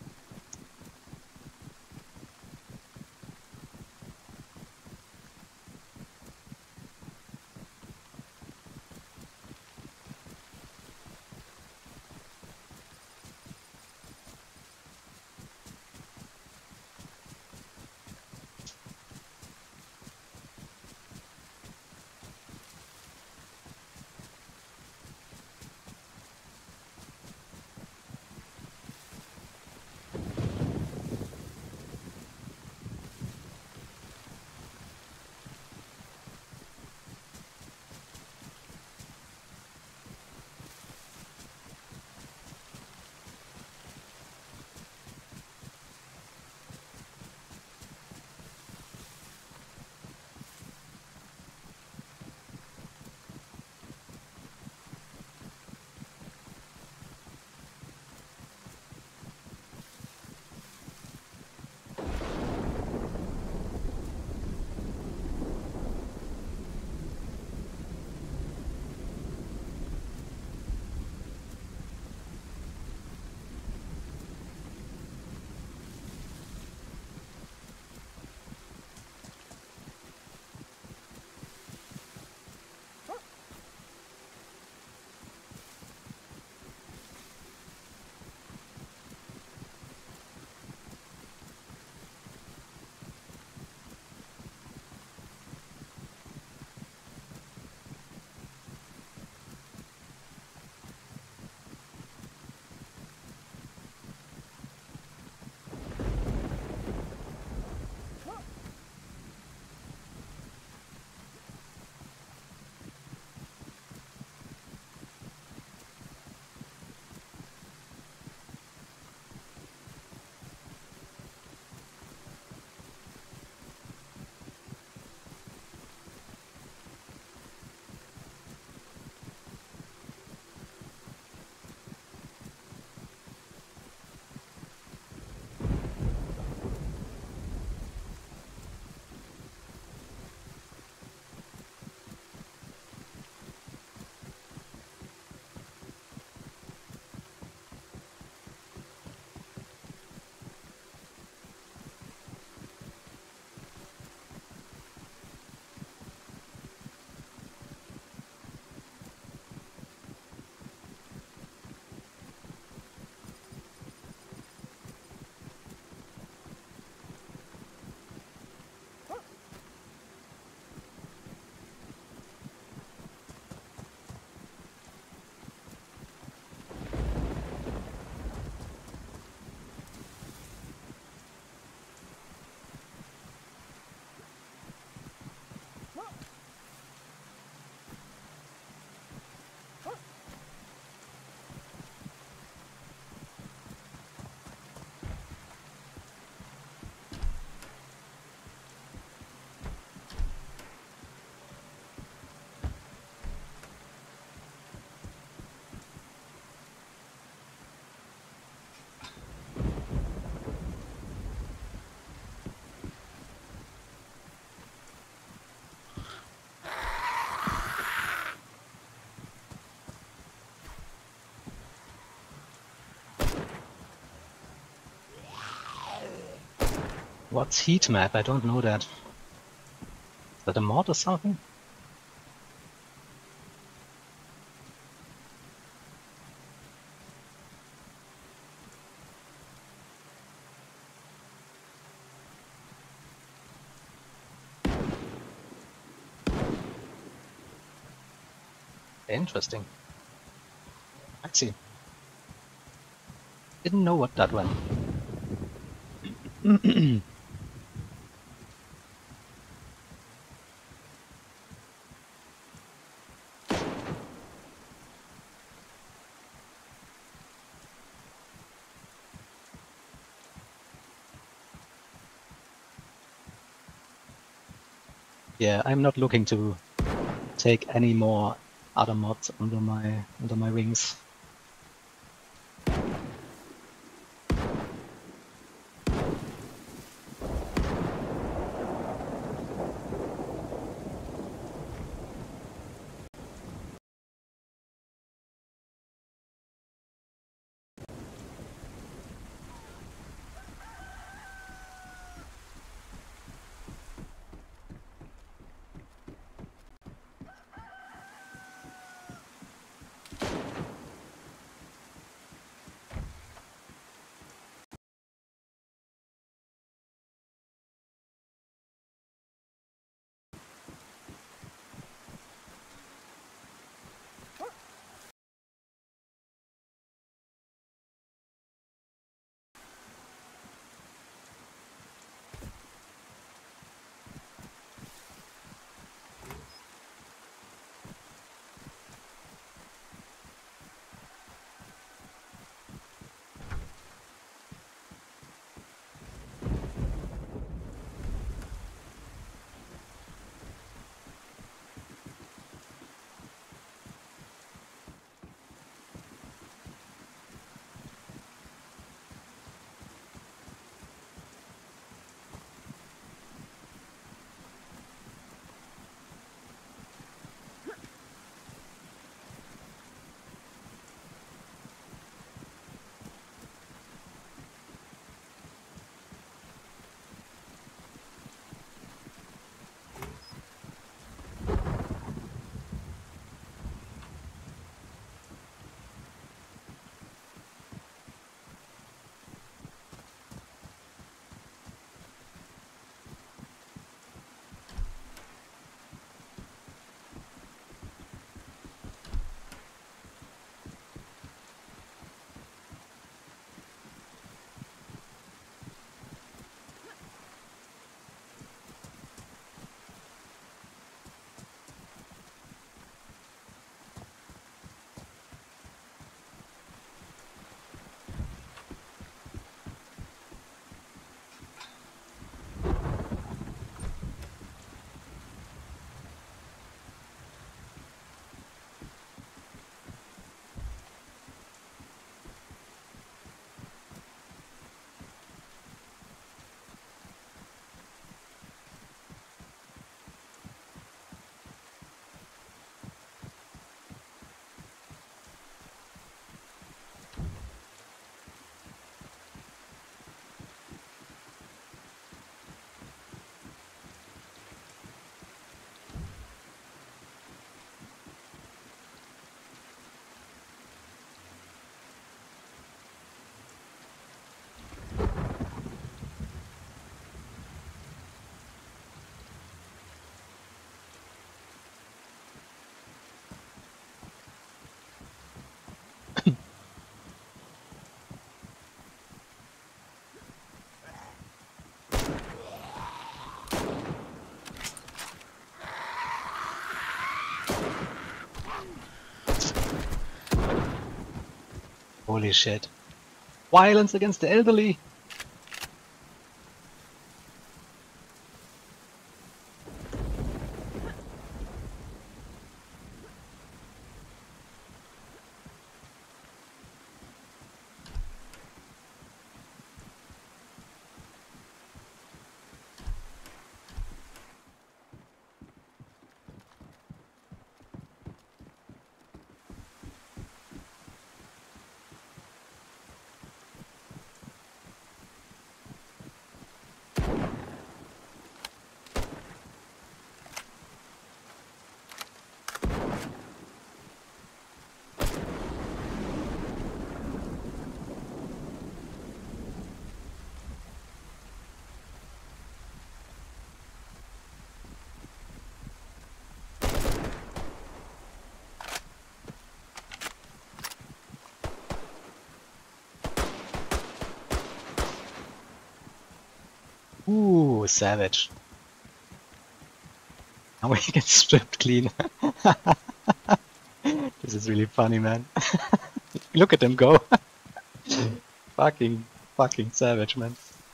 What's heat map? I don't know that. Is that a mod or something? Interesting. I see. Didn't know what that one. Yeah, I'm not looking to take any more other mods under my wings. Holy shit. Violence against the elderly! Ooh, savage. Now he gets stripped clean. This is really funny, man. Look at him go. Fucking savage, man.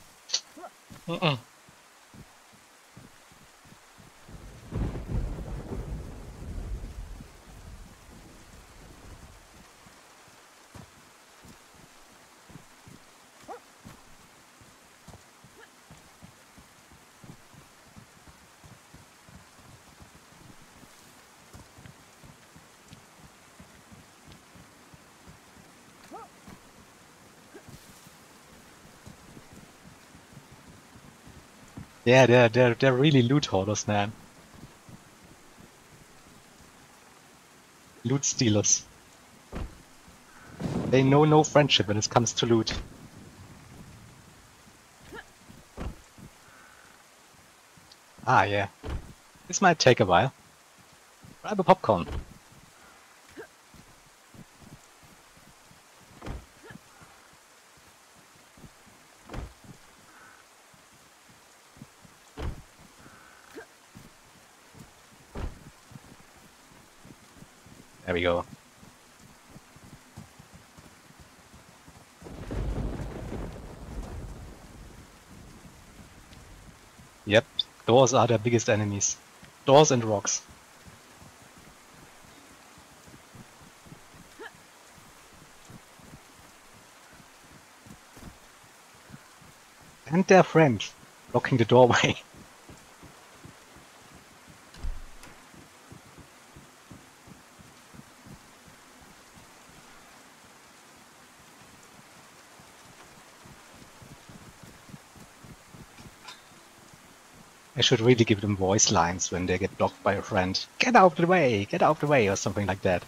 Yeah, they're really loot hoarders, man. Loot stealers. They know no friendship when it comes to loot. Ah, yeah. This might take a while. Grab a popcorn. There we go. Yep, doors are their biggest enemies. Doors and rocks. And their friend, blocking the doorway. I should really give them voice lines when they get blocked by a friend. Get out of the way, or something like that.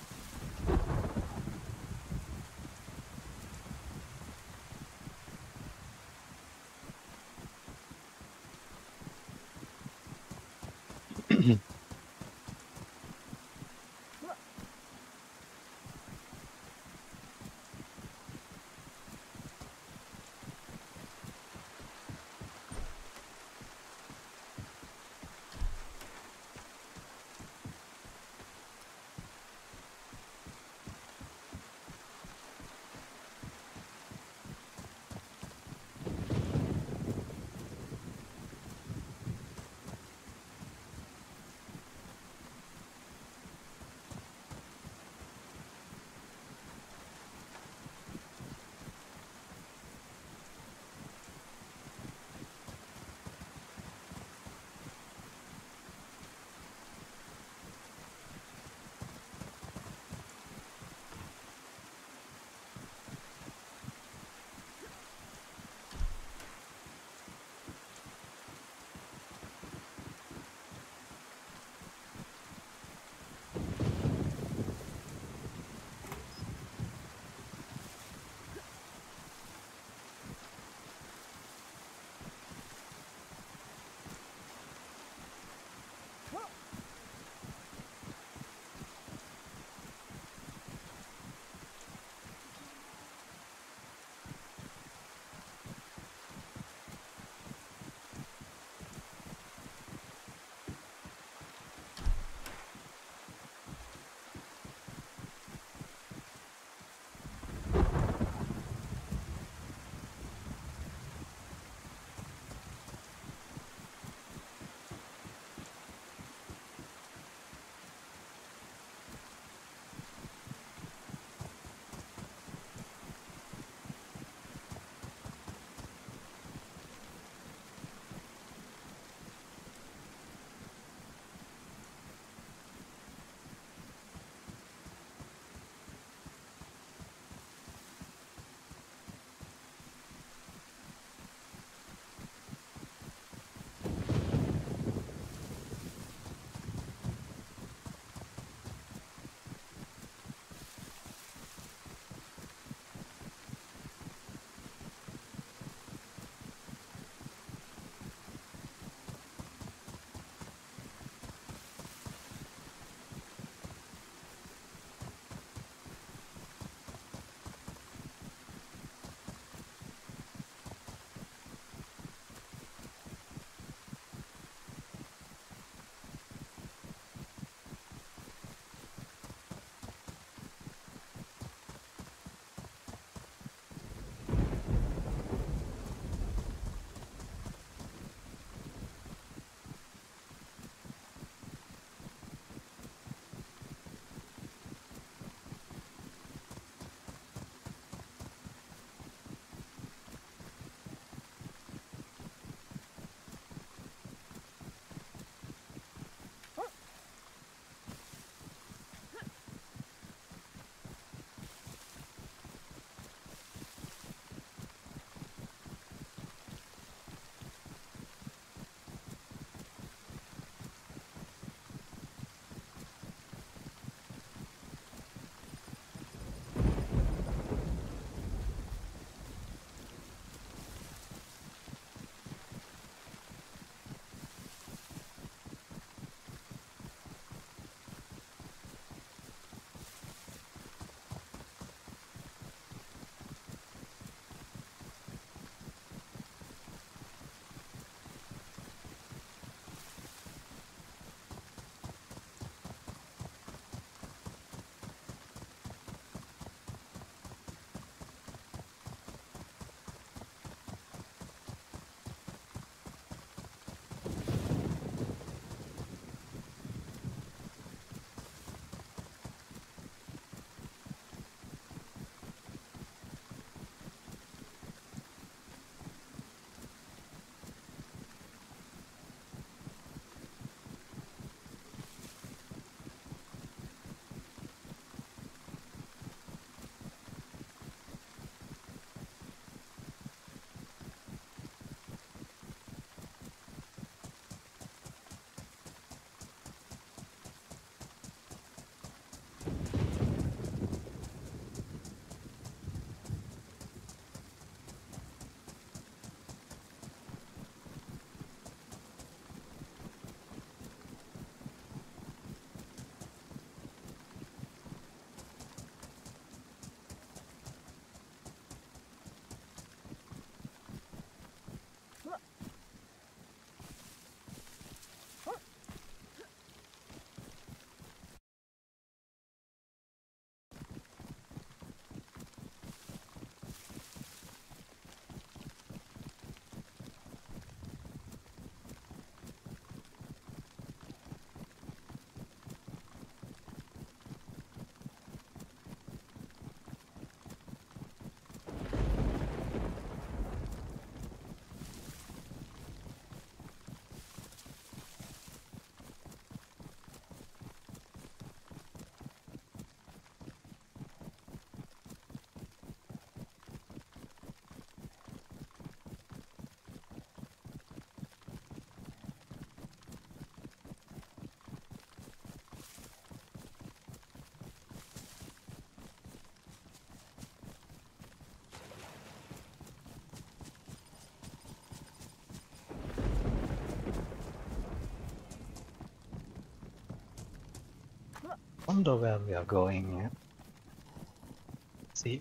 wonder where we are going. Yeah. See.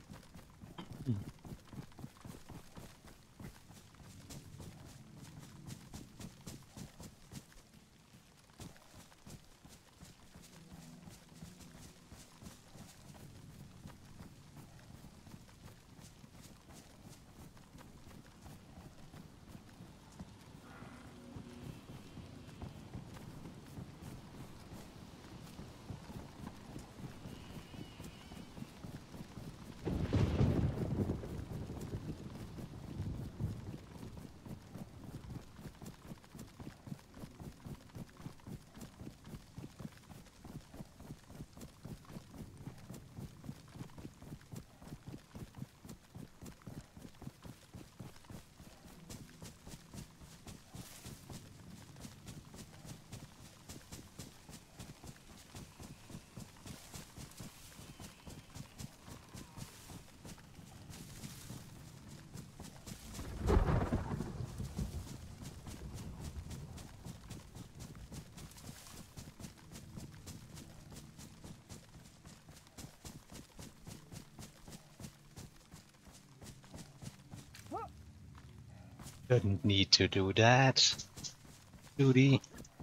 Didn't need to do that, Judy.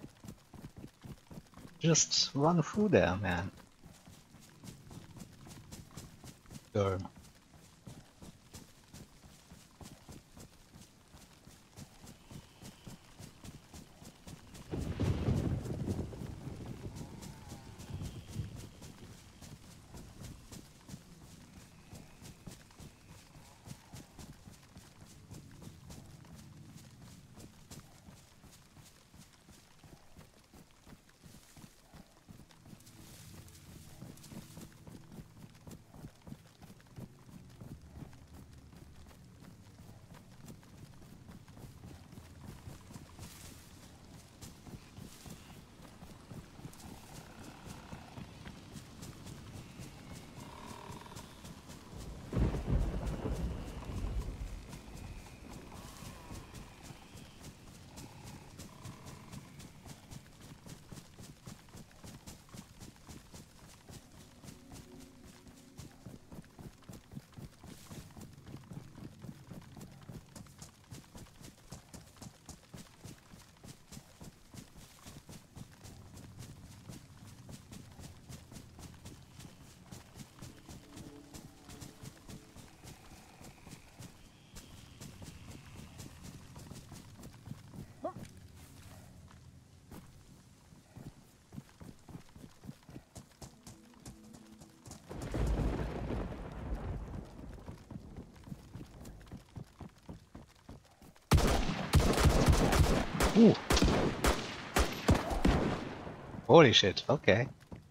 Just run through there, man. Sure. Ooh. Holy shit, okay.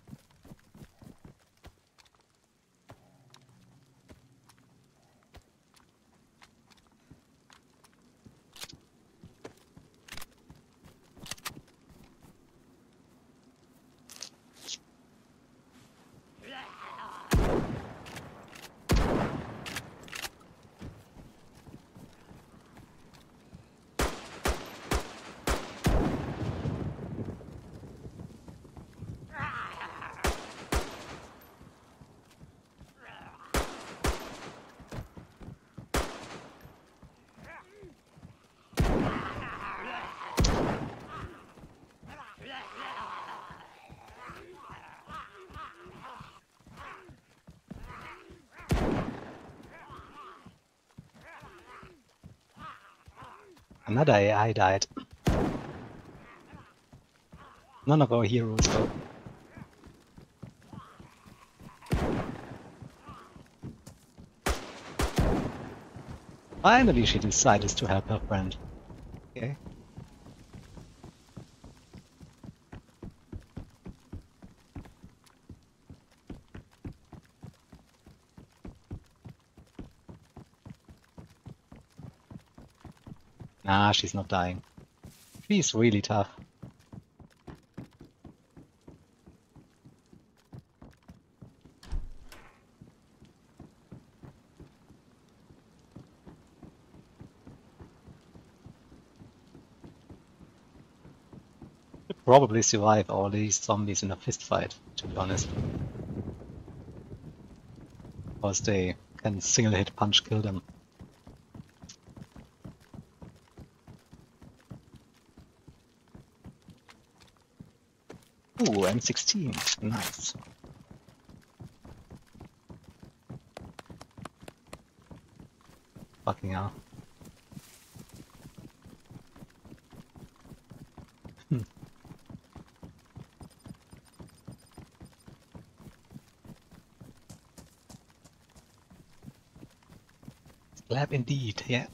Another AI died. None of our heroes though. Finally she decided to help her friend. Okay. Nah, she's not dying. She's really tough. probably survive all these zombies in a fist fight, to be honest. Because they can single hit punch kill them. Ooh, M16. Nice. Fucking hell. Slap indeed, yeah.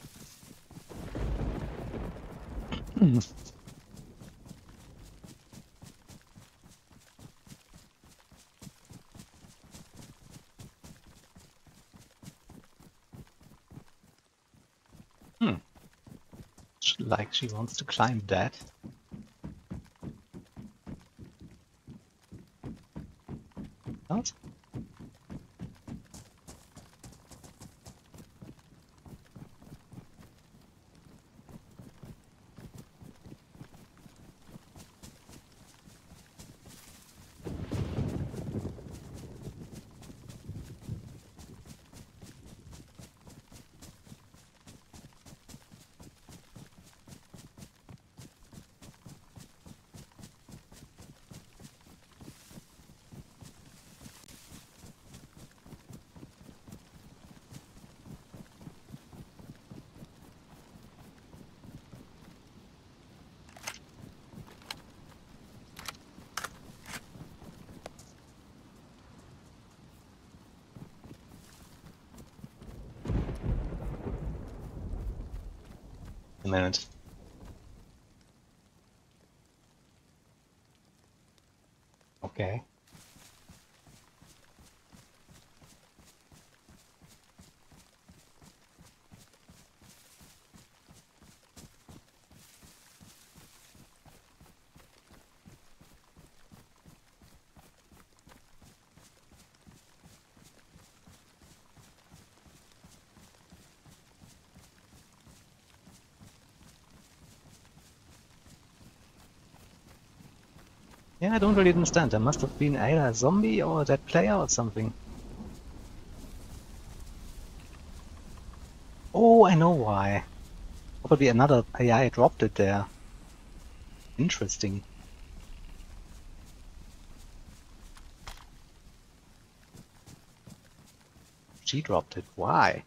Like she wants to climb that. What? A minute. Okay. Yeah, I don't really understand. There must have been either a zombie or a dead player or something. Oh, I know why. Probably another AI dropped it there. Interesting. She dropped it. Why?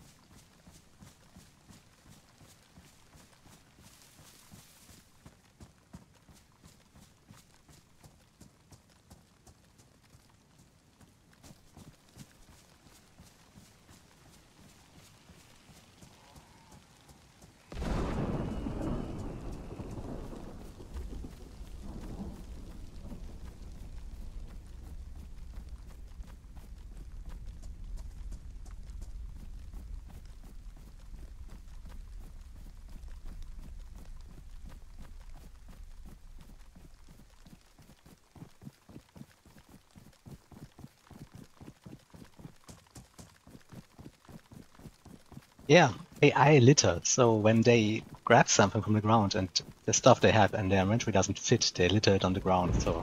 Yeah, AI litter. So when they grab something from the ground and the stuff they have and their inventory doesn't fit, they litter it on the ground. So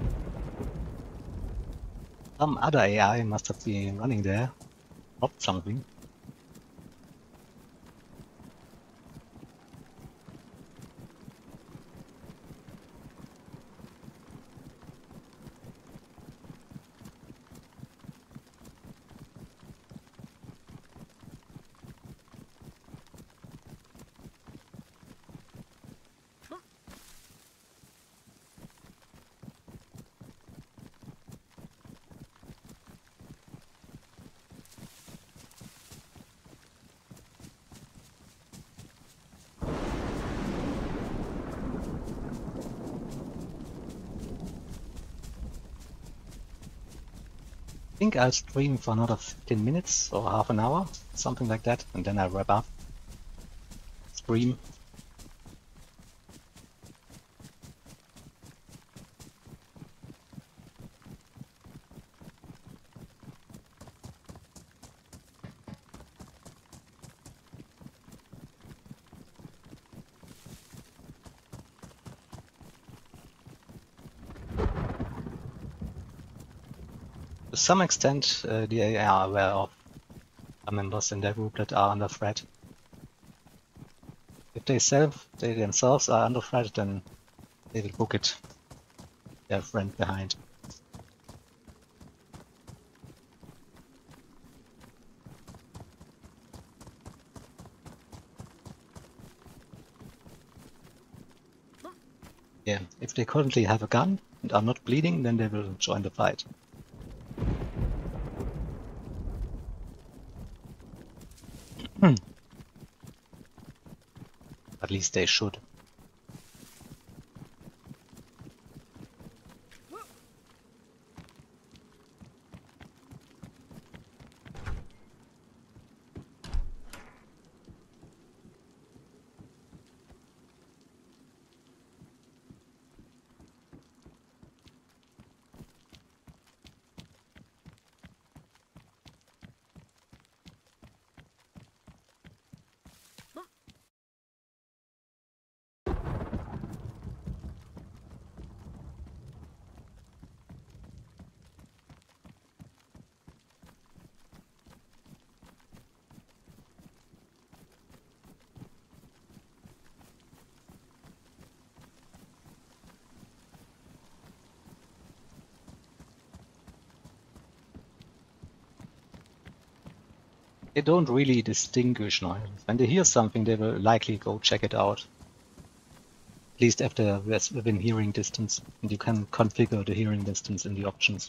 some other AI must have been running there, dropped something. I think I'll stream for another 15 minutes or half an hour, something like that, and then I'll wrap up. Stream. To some extent, the AI are aware of members in their group that are under threat. If they themselves are under threat, then they will book it their friend behind. Yeah, if they currently have a gun and are not bleeding, then they will join the fight. At least they should. They don't really distinguish now. When they hear something, they will likely go check it out. At least if they're within hearing distance, and you can configure the hearing distance in the options.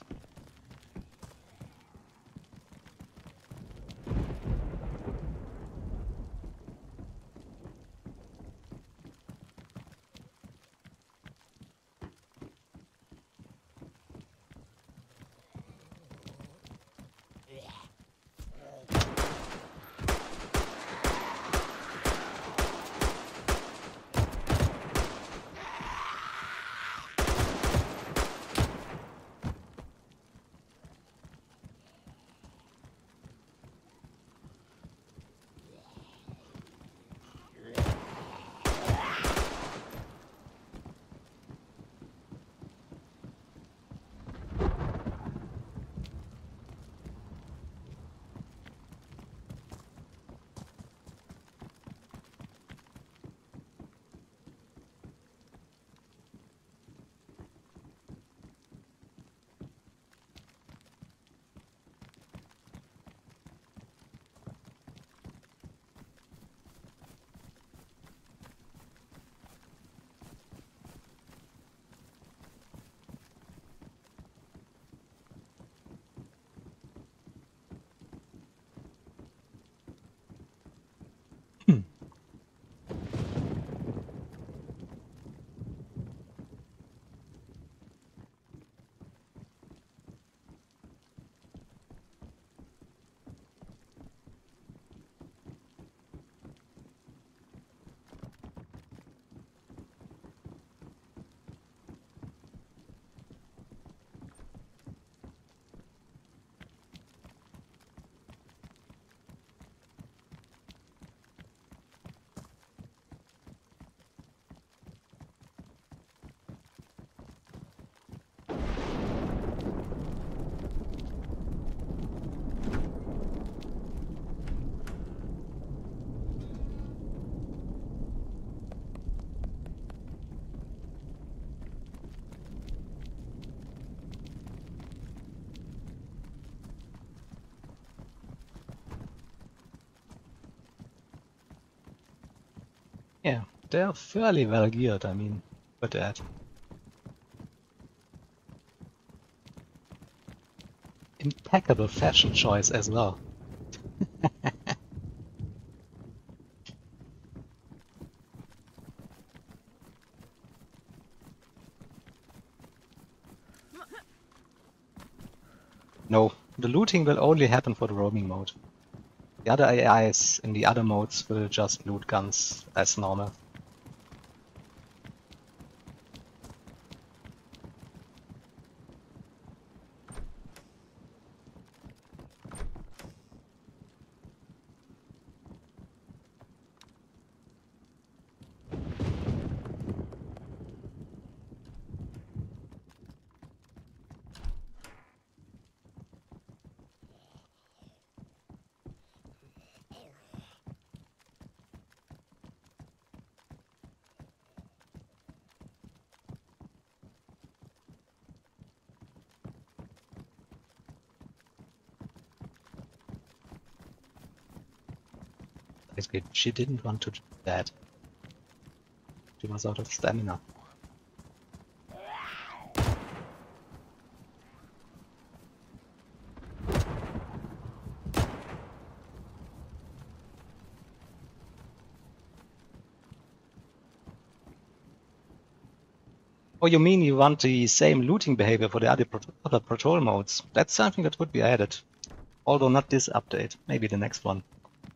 Yeah, they're fairly well geared, I mean, for that. Impeccable fashion choice as well. No, the looting will only happen for the roaming mode. The other AIs in the other modes will just loot guns as normal. Basically, she didn't want to do that. She was out of stamina. Oh, you mean you want the same looting behavior for the other patrol modes? That's something that would be added. Although not this update, maybe the next one.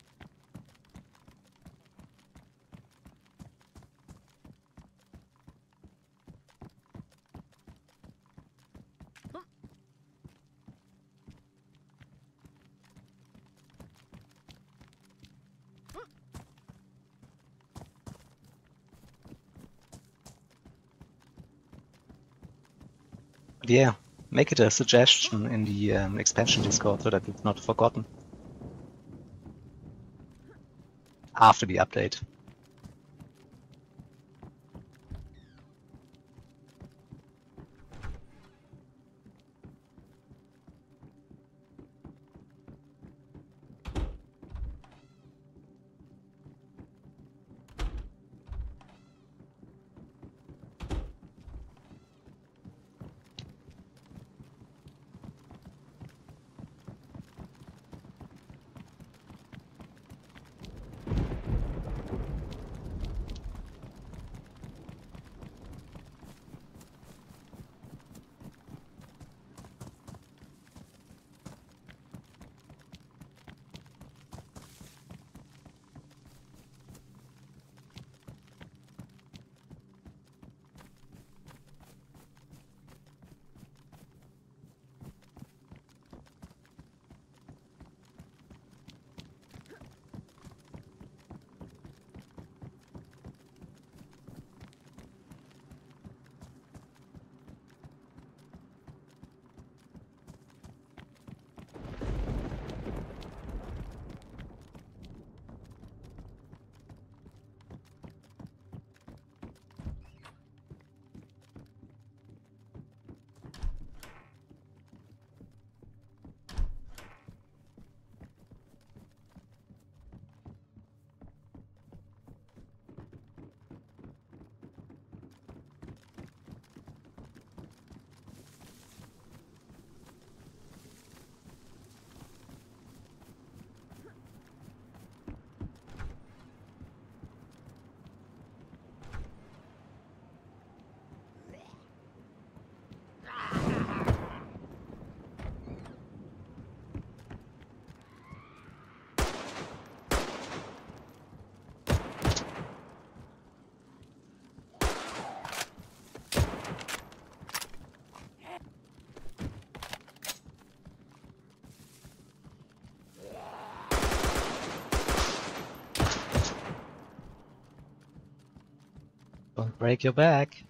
But yeah, make it a suggestion in the expansion Discord so that it's not forgotten after the update. Don't break your back.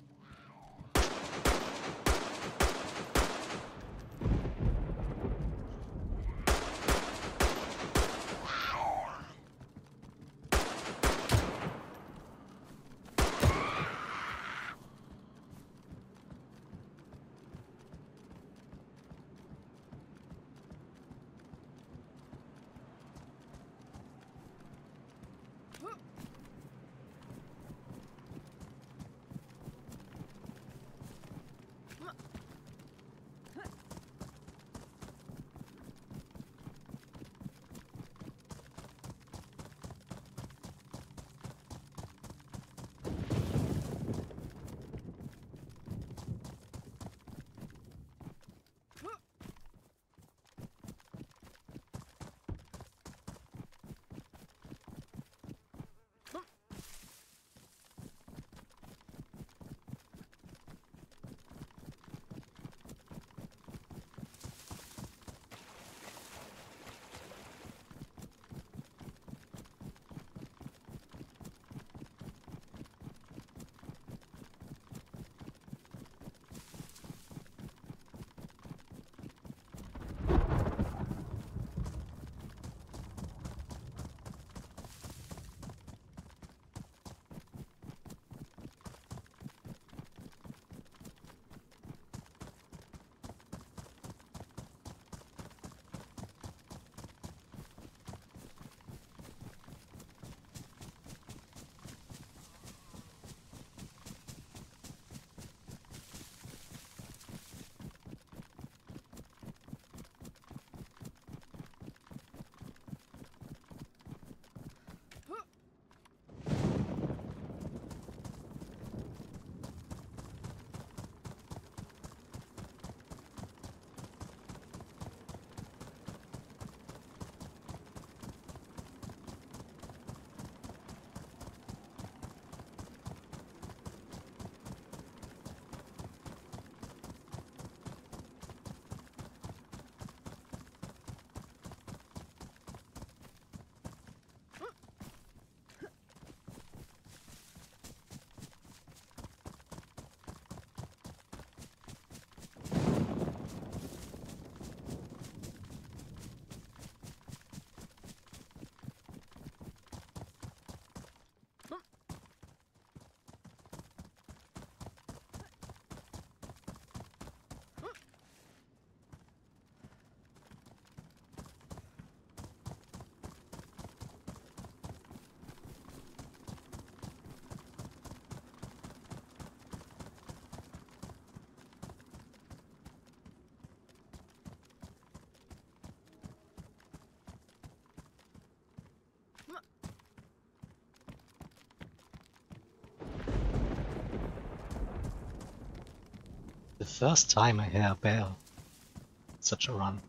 first time I hear a bell. Such a run.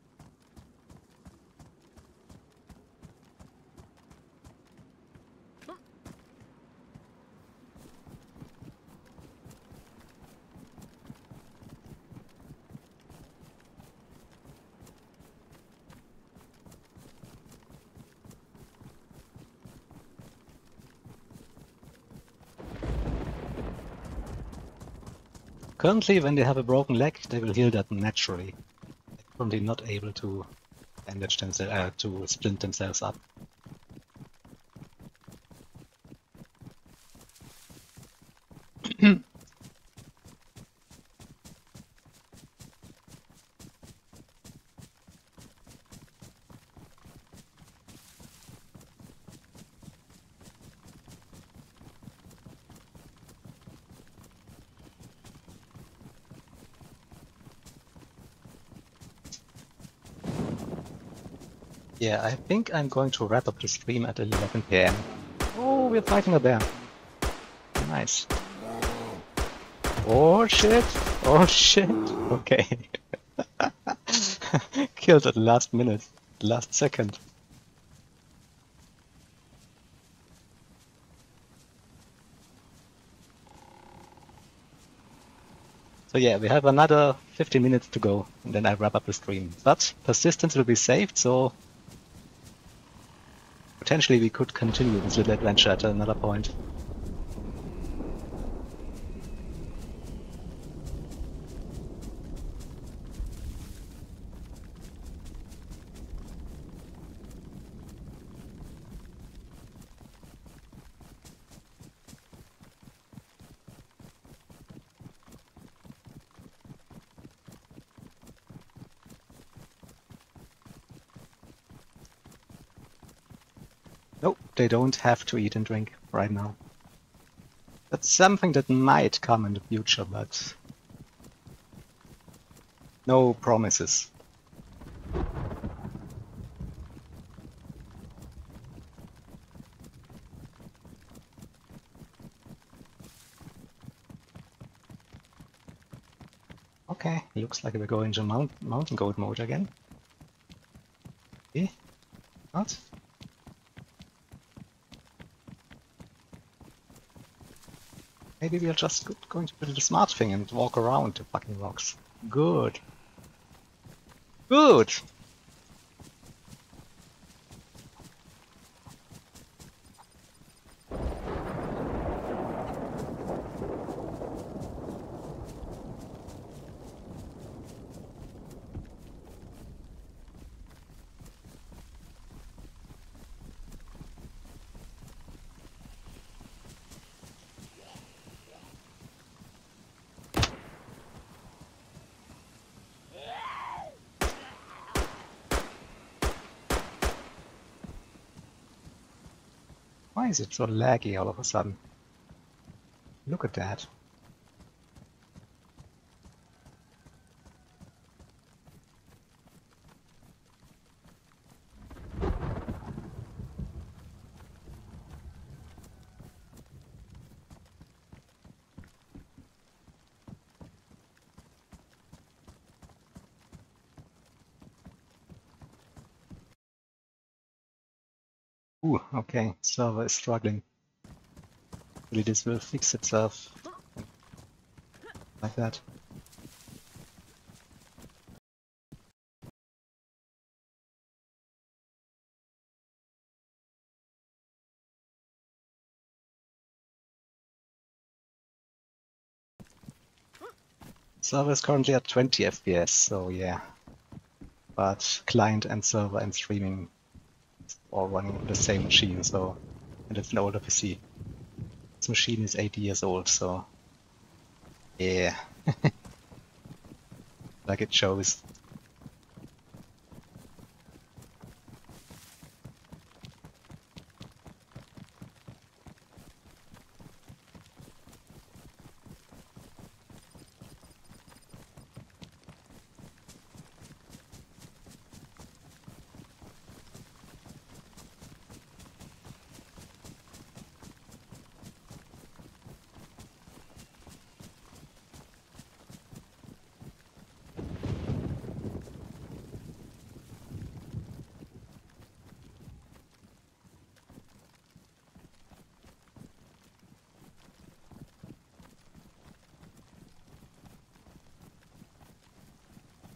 Currently, when they have a broken leg, they will heal that naturally. They're currently not able to bandage themselves, to splint themselves up. Yeah, I think I'm going to wrap up the stream at 11 PM. Oh, we're fighting a bear. Nice. Oh shit! Oh shit! Okay. Killed at the last minute, last second. So yeah, we have another 15 minutes to go, and then I wrap up the stream. But persistence will be saved, so potentially we could continue this little adventure at another point. Nope, they don't have to eat and drink right now. That's something that might come in the future, but no promises. Okay, looks like we're going to mountain goat mode again. Eh? What? Maybe we are just going to do the smart thing and walk around the fucking rocks. Good. Good! Why is it so laggy all of a sudden? Look at that. Ooh, okay, server is struggling. Hopefully this will fix itself. Like that. Server is currently at 20 FPS, so yeah. But client and server and streaming is all running on the same machine, so... And it's an older PC. This machine is 8 years old, so... Yeah. Like it shows.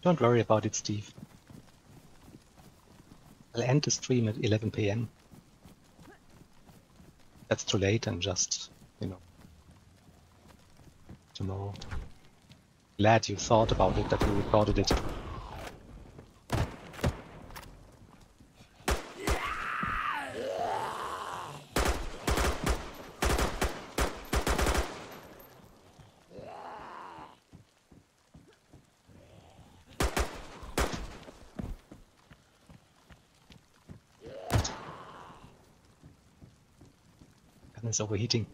Don't worry about it, Steve. I'll end the stream at 11 PM. That's too late, and just, you know, tomorrow. Glad you thought about it, that you recorded it. Gun is overheating.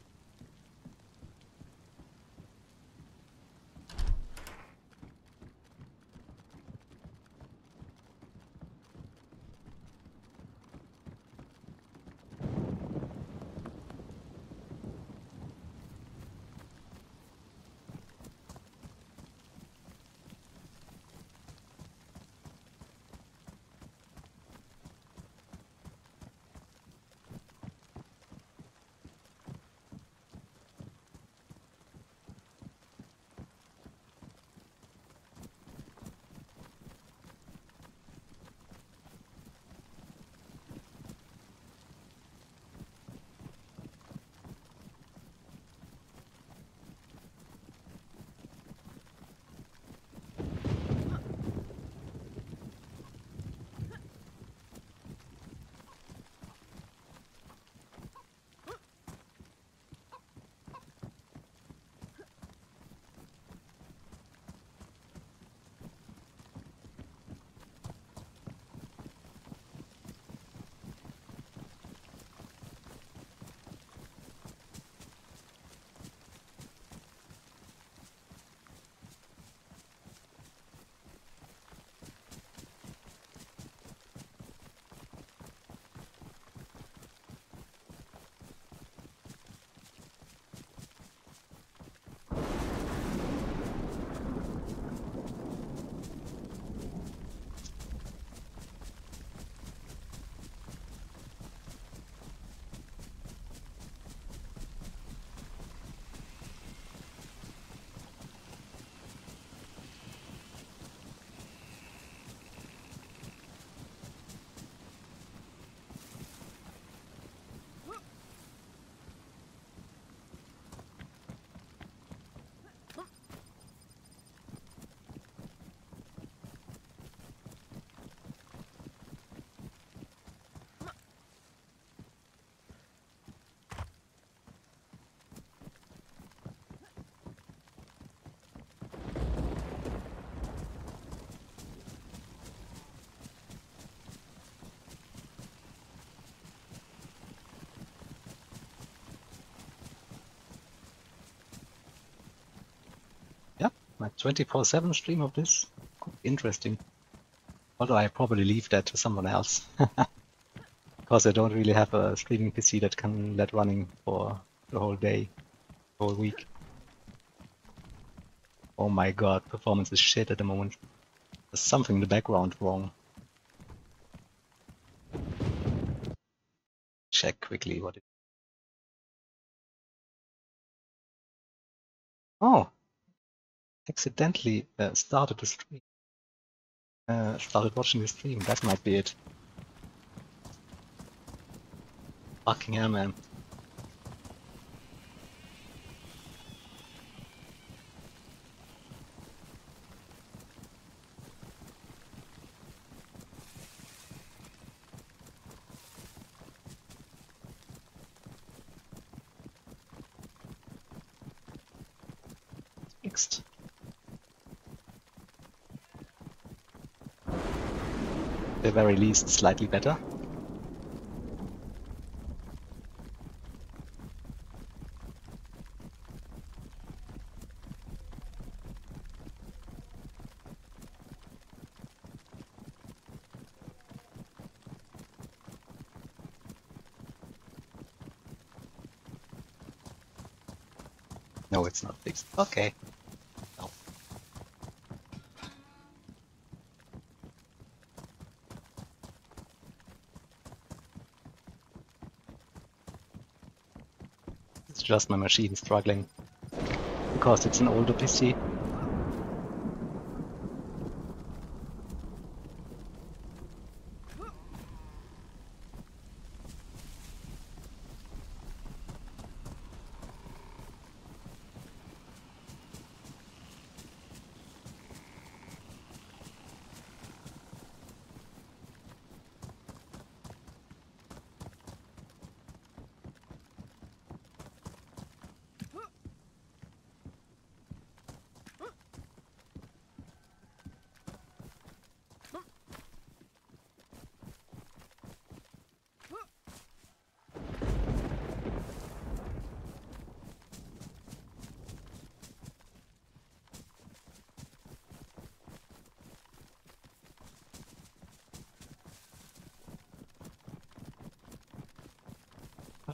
My 24/7 stream of this could be interesting. Although I probably leave that to someone else. Because I don't really have a streaming PC that can let running for the whole day, whole week. Oh my god, performance is shit at the moment. There's something in the background wrong. Check quickly what it... Oh! Accidentally started the stream. Started watching the stream. That might be it. Fucking hell, man. Fixed. At the very least, slightly better. No, it's not fixed. Okay. No. It's just my machine struggling. Because it's an older PC.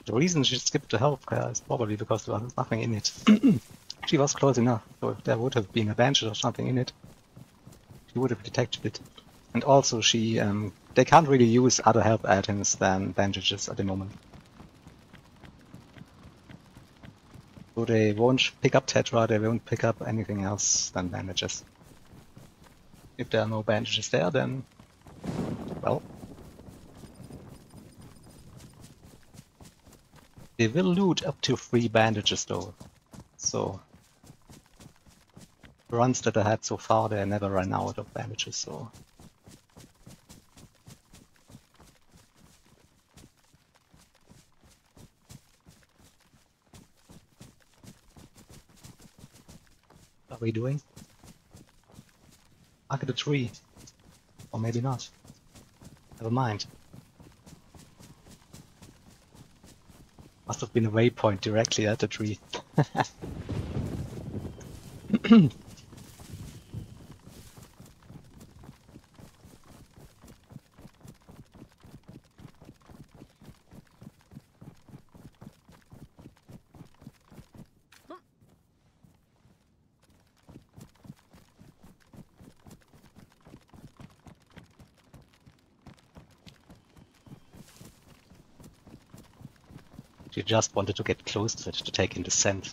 The reason she skipped the healthcare is probably because there was nothing in it. She was close enough, so if there would have been a bandage or something in it, she would have detected it. And also, they can't really use other health items than bandages at the moment. So they won't pick up Tetra, they won't pick up anything else than bandages. If there are no bandages there, then, well, they will loot up to 3 bandages though. So, the runs that I had so far, they never ran out of bandages, so. What are we doing? Target a tree. Or maybe not. Never mind. Must have been a waypoint directly at the tree. She just wanted to get close to it to take in the scent.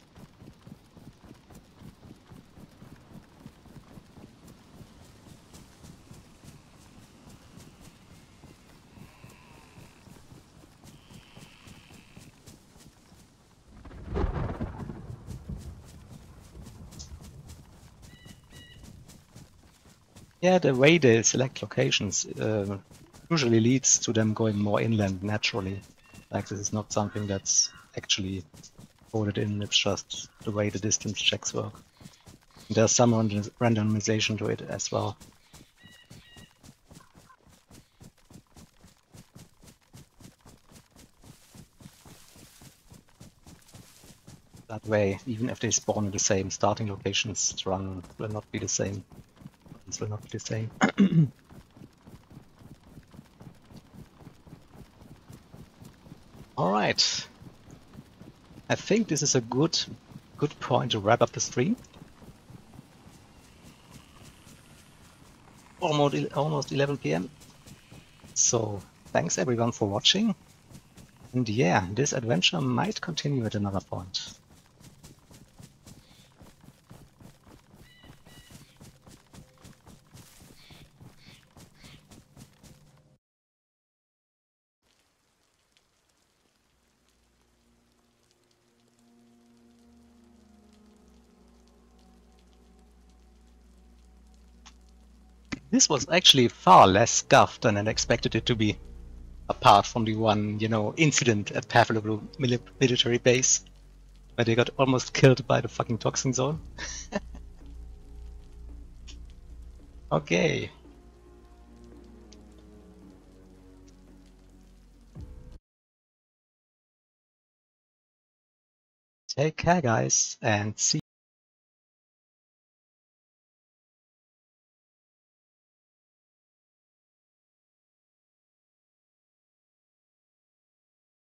Yeah, the way they select locations usually leads to them going more inland naturally. Like, this is not something that's actually coded in, it's just the way the distance checks work. There's some randomization to it as well. That way, even if they spawn in the same starting locations, the run will not be the same. It will not be the same. Alright. I think this is a good point to wrap up the stream. Almost 11 PM. So, thanks everyone for watching. And yeah, this adventure might continue at another point. This was actually far less scuffed than I expected it to be, apart from the one, incident at Pavlov military base, where they got almost killed by the fucking toxin zone. Okay. Take care, guys, and see